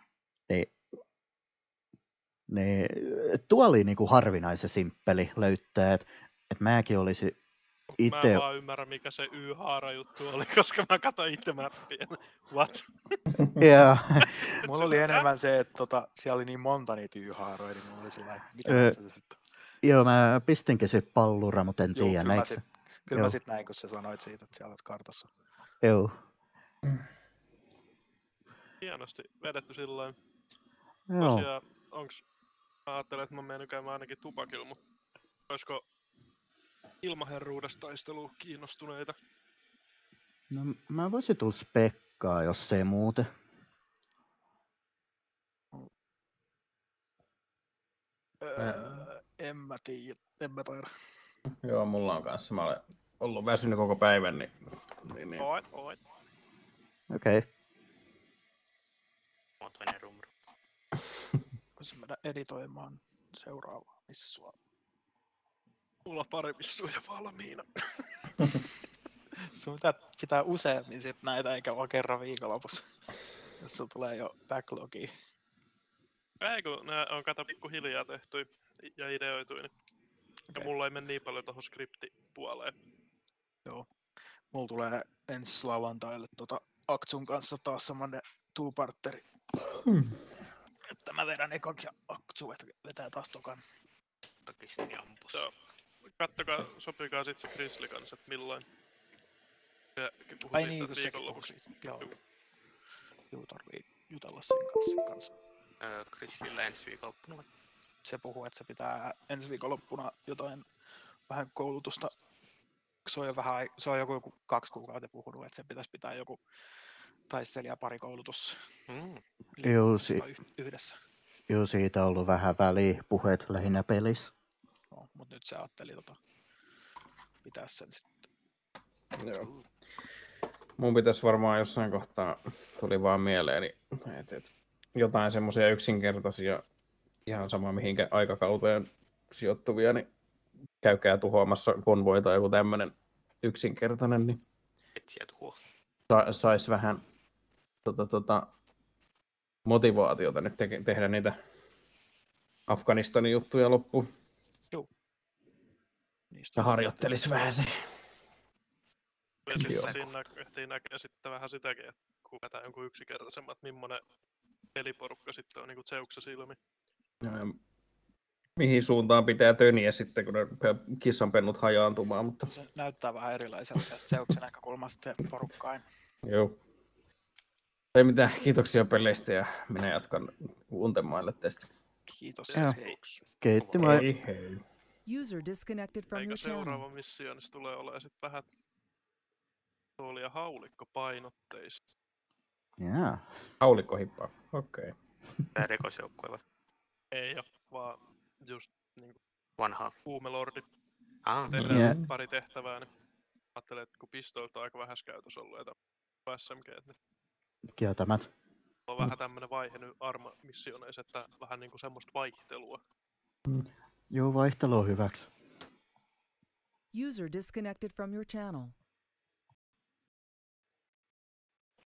Niin, tuo oli niinku harvinaisen simppeli löytää, että mäkin olisin Mä itse... en vaan ymmärrä mikä se Y-haara juttu oli, koska mä katsoin itse mappia. What? Ja, Mulla oli enemmän se, että siellä oli niin monta niitä Y-haaroja, niin mulla oli sellainen, mikä näistä se sitten? joo, mä pistinkin se pallura, mutta en Joo, tiedä näinkö se. Kyllä mä Joo. sit näin, kun sä sanoit siitä, että siellä olet kartassa. Joo. Hienosti vedetty sillain. Joo. Tosiaan, mä ajattelen, että mä menen käymään ainakin tupakilla, mutta olisiko ilmaherruudesta taistelua kiinnostuneita? No, mä voisin tulla spekkaa, jos ei muuten. En mä tiedä, en mä taida. Joo, mulla on kanssa. Mä olen ollut väsynyt koko päivän, niin. Oit. Okei. Mä toinen rumru. Voisin mennä editoimaan seuraavaa missua. Mulla on pari missuja valmiina. Sun pitää useammin sit näitä, eikä vaan kerran viikonlopussa. Jos sulla tulee jo backlogia. Ei kun nää on kato pikkuhiljaa tehty ja ideoitu, niin ja mulla ei mene niin paljon tohon skriptipuoleen. Joo. Mulla tulee ensi lauantaille Aktsun kanssa taas samanen two-parteri. Että mä vedän ekak ja Aktsu vetää taas tokan. Tokistini ampus. Joo. Kattokaa, sopikaa sit se Grizzly kanssa, että milloin. Sekin puhui Ai siitä niin, kun sekin viikonlopuksi. puhui siitä. Joo. Juu, tarvii jutella sen kanssa. Grizzlyllä ensi viikonloppuna. Se puhuu, että se pitää ensi viikonloppuna jotain vähän koulutusta. Se on joku 2 kuukautta puhunut, että se pitäisi pitää joku taistelijaparikoulutus yhdessä. Joo, siitä on ollut vähän välipuheet lähinnä pelissä. No, mutta nyt se ajatteli pitää sen sitten. Joo. Mun pitäisi varmaan jossain kohtaa, tuli vaan mieleeni, että jotain semmoisia yksinkertaisia, ihan sama mihinkä aikakauteen sijoittuvia, niin käykää tuhoamassa konvoita tai joku tämmönen yksinkertainen, niin Etsiä tuho. sais vähän motivaatiota nyt tehdä niitä Afganistanin juttuja loppuun. Joo. Ja harjoittelis vähän se. Ja sitten siinä ehtii näkee sitten vähän sitäkin, että kun vetää jonkun yksinkertaisemman, että millainen peliporukka sitten on niinku Zeuksen silmi. Mihin suuntaan pitää töniä sitten, kun ne kissanpennut hajaantumaan, mutta... Se näyttää vähän erilaiselta se Zeuksen näkökulmasta porukkain. Joo. Ei mitään, kiitoksia peleistä ja minä jatkan Untemaille tästä. Kiitos. Kiitti, moi. Hei. User disconnected from Eikä your channel. seuraava missio, niin se tulee olemaan sitten vähän tuoli- ja haulikkopainotteista. Jaa. Haulikkohippaa, okei. Tää rikosjoukkue vai? Ei oo, vaan just niinku Vanhaa. huumelordi. Tehdään Yeah. Pari tehtävää, niin ajattelin, että kun pistoilta on aika vähäs käytössä ollut, että SMG, niin Kieltämät. on vähän tämmönen vaihe nyt Arma-missioneissa, että vähän niinku semmoista vaihtelua. Joo, vaihtelu on hyväksi. User disconnected from your channel.